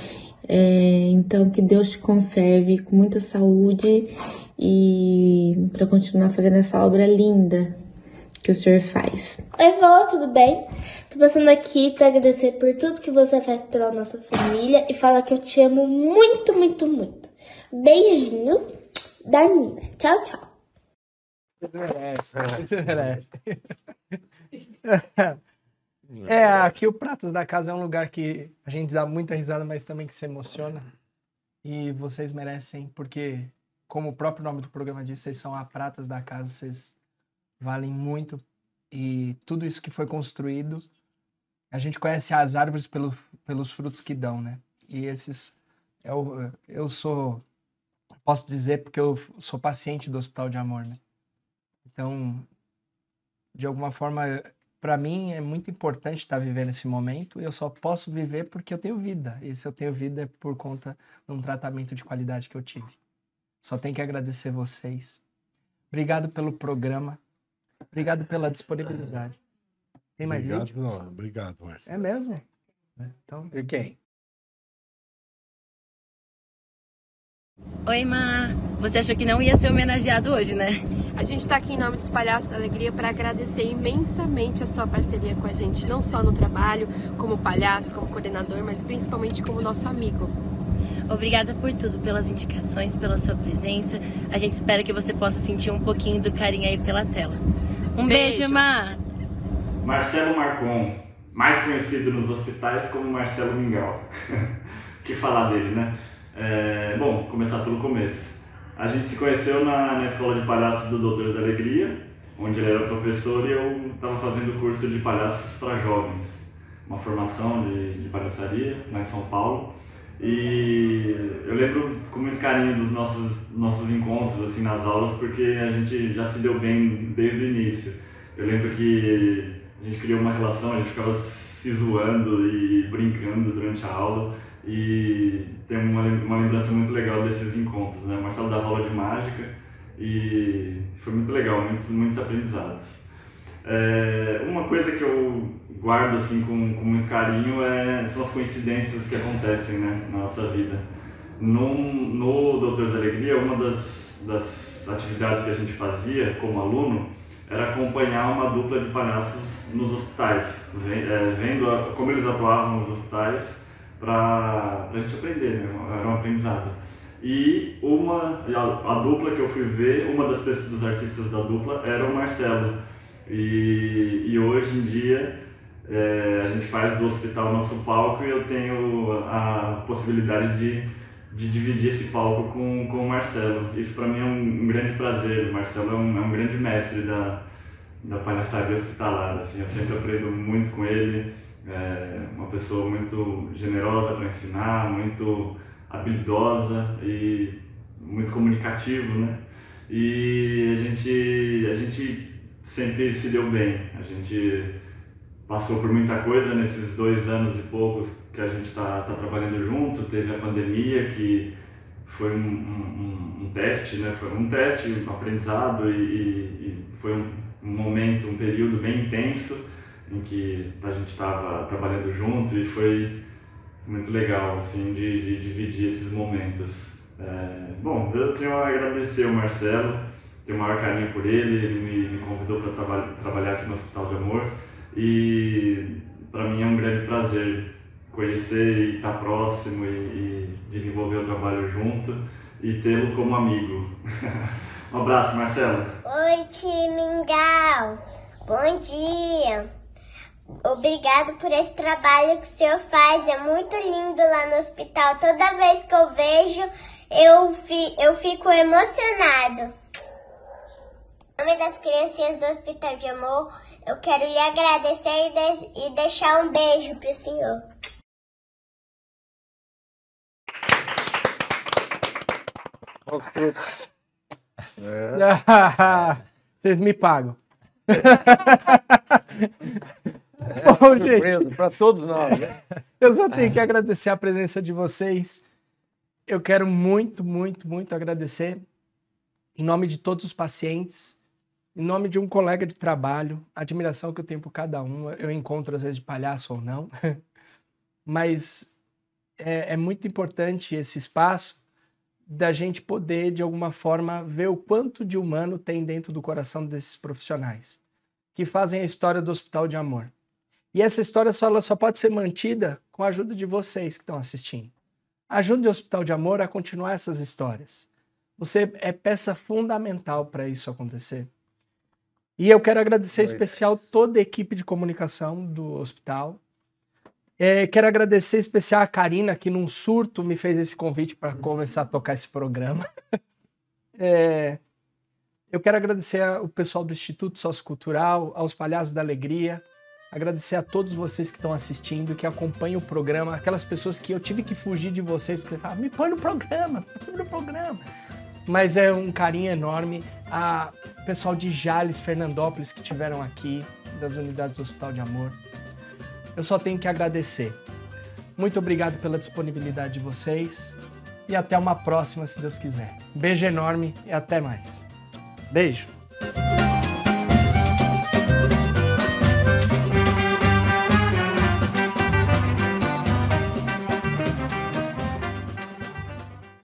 É, então que Deus te conserve com muita saúde e para continuar fazendo essa obra linda que o senhor faz. Oi, vó, tudo bem? Tô passando aqui para agradecer por tudo que você faz pela nossa família e falar que eu te amo muito, muito, muito. Beijinhos da Nina. Tchau, tchau. Você merece, você merece. É, aqui o Pratas da Casa é um lugar que a gente dá muita risada, mas também que se emociona. E vocês merecem, porque, como o próprio nome do programa diz, vocês são a Pratas da Casa, vocês valem muito. E tudo isso que foi construído, a gente conhece as árvores pelo, pelos frutos que dão, né? E esses, eu, eu sou, posso dizer porque eu sou paciente do Hospital de Amor, né? Então, de alguma forma, para mim é muito importante estar vivendo esse momento. Eu só posso viver porque eu tenho vida. E se eu tenho vida é por conta de um tratamento de qualidade que eu tive. Só tenho que agradecer vocês. Obrigado pelo programa. Obrigado pela disponibilidade. Tem mais obrigado, vídeo? Não. Obrigado, Marcelo. É mesmo? Então... E quem? Oi, Má. Você achou que não ia ser homenageado hoje, né? A gente está aqui em nome dos Palhaços da Alegria para agradecer imensamente a sua parceria com a gente, não só no trabalho, como palhaço, como coordenador, mas principalmente como nosso amigo. Obrigada por tudo, pelas indicações, pela sua presença. A gente espera que você possa sentir um pouquinho do carinho aí pela tela. Um beijo, beijo Má! Marcelo Marcon, mais conhecido nos hospitais como Marcelo Mingau. Que falar dele, né? É, bom, começar pelo começo. A gente se conheceu na, na escola de palhaços do Doutores da Alegria, onde ele era professor e eu estava fazendo curso de palhaços para jovens, uma formação de, de palhaçaria lá em São Paulo. E eu lembro com muito carinho dos nossos, nossos encontros assim, nas aulas, porque a gente já se deu bem desde o início. Eu lembro que a gente criou uma relação, a gente ficava se zoando e brincando durante a aula. E tem uma, uma lembrança muito legal desses encontros, né? O Marcelo dava aula de mágica e foi muito legal, muitos, muitos aprendizados. É, uma coisa que eu guardo assim com, com muito carinho é, são as coincidências que acontecem, né, na nossa vida. No, no Doutores Alegria, uma das, das atividades que a gente fazia como aluno era acompanhar uma dupla de palhaços nos hospitais, vendo a, como eles atuavam nos hospitais para a gente aprender, né? Era um aprendizado. E uma, a, a dupla que eu fui ver, uma das pessoas, dos artistas da dupla era o Marcelo. E, e hoje em dia é, a gente faz do hospital nosso palco e eu tenho a possibilidade de, de dividir esse palco com, com o Marcelo. Isso para mim é um, um grande prazer. O Marcelo é um, é um grande mestre da, da palhaçaria hospitalar. Assim, eu sempre aprendo muito com ele. É uma pessoa muito generosa para ensinar, muito habilidosa e muito comunicativo, né? E a gente, a gente sempre se deu bem. A gente passou por muita coisa nesses dois anos e poucos que a gente está tá trabalhando junto. Teve a pandemia, que foi um, um, um teste, né? Foi um teste, um aprendizado, e, e foi um, um momento, um período bem intenso em que a gente estava trabalhando junto, e foi muito legal, assim, de, de dividir esses momentos. É, bom, eu tenho a agradecer ao Marcelo, tenho o maior carinho por ele, ele me, me convidou para traba trabalhar aqui no Hospital de Amor, e para mim é um grande prazer conhecer e estar próximo e, e desenvolver o trabalho junto e tê-lo como amigo. Um abraço, Marcelo. Oi, time Mingau. Bom dia. Obrigado por esse trabalho que o senhor faz, é muito lindo lá no hospital. Toda vez que eu vejo, eu, fi, eu fico emocionado. Em nome das criancinhas do Hospital de Amor, eu quero lhe agradecer e, de, e deixar um beijo pro senhor. Os frutos. É. Vocês me pagam. Bom, gente, para todos nós, né? Eu só tenho que agradecer a presença de vocês. Eu quero muito, muito, muito agradecer em nome de todos os pacientes, em nome de um colega de trabalho, a admiração que eu tenho por cada um. Eu encontro às vezes de palhaço ou não, mas é, é muito importante esse espaço da gente poder, de alguma forma, ver o quanto de humano tem dentro do coração desses profissionais que fazem a história do Hospital de Amor. E essa história só, ela só pode ser mantida com a ajuda de vocês que estão assistindo. Ajude o Hospital de Amor a continuar essas histórias. Você é peça fundamental para isso acontecer. E eu quero agradecer em especial toda a equipe de comunicação do hospital. É, quero agradecer em especial a Karina, que num surto me fez esse convite para começar a tocar esse programa. É, eu quero agradecer ao pessoal do Instituto Sociocultural, aos Palhaços da Alegria, agradecer a todos vocês que estão assistindo, que acompanham o programa, aquelas pessoas que eu tive que fugir de vocês, porque ah, me põe no programa, me põe no programa. Mas é um carinho enorme. A pessoal de Jales, Fernandópolis, que tiveram aqui, das unidades do Hospital de Amor. Eu só tenho que agradecer. Muito obrigado pela disponibilidade de vocês e até uma próxima, se Deus quiser. Beijo enorme e até mais. Beijo.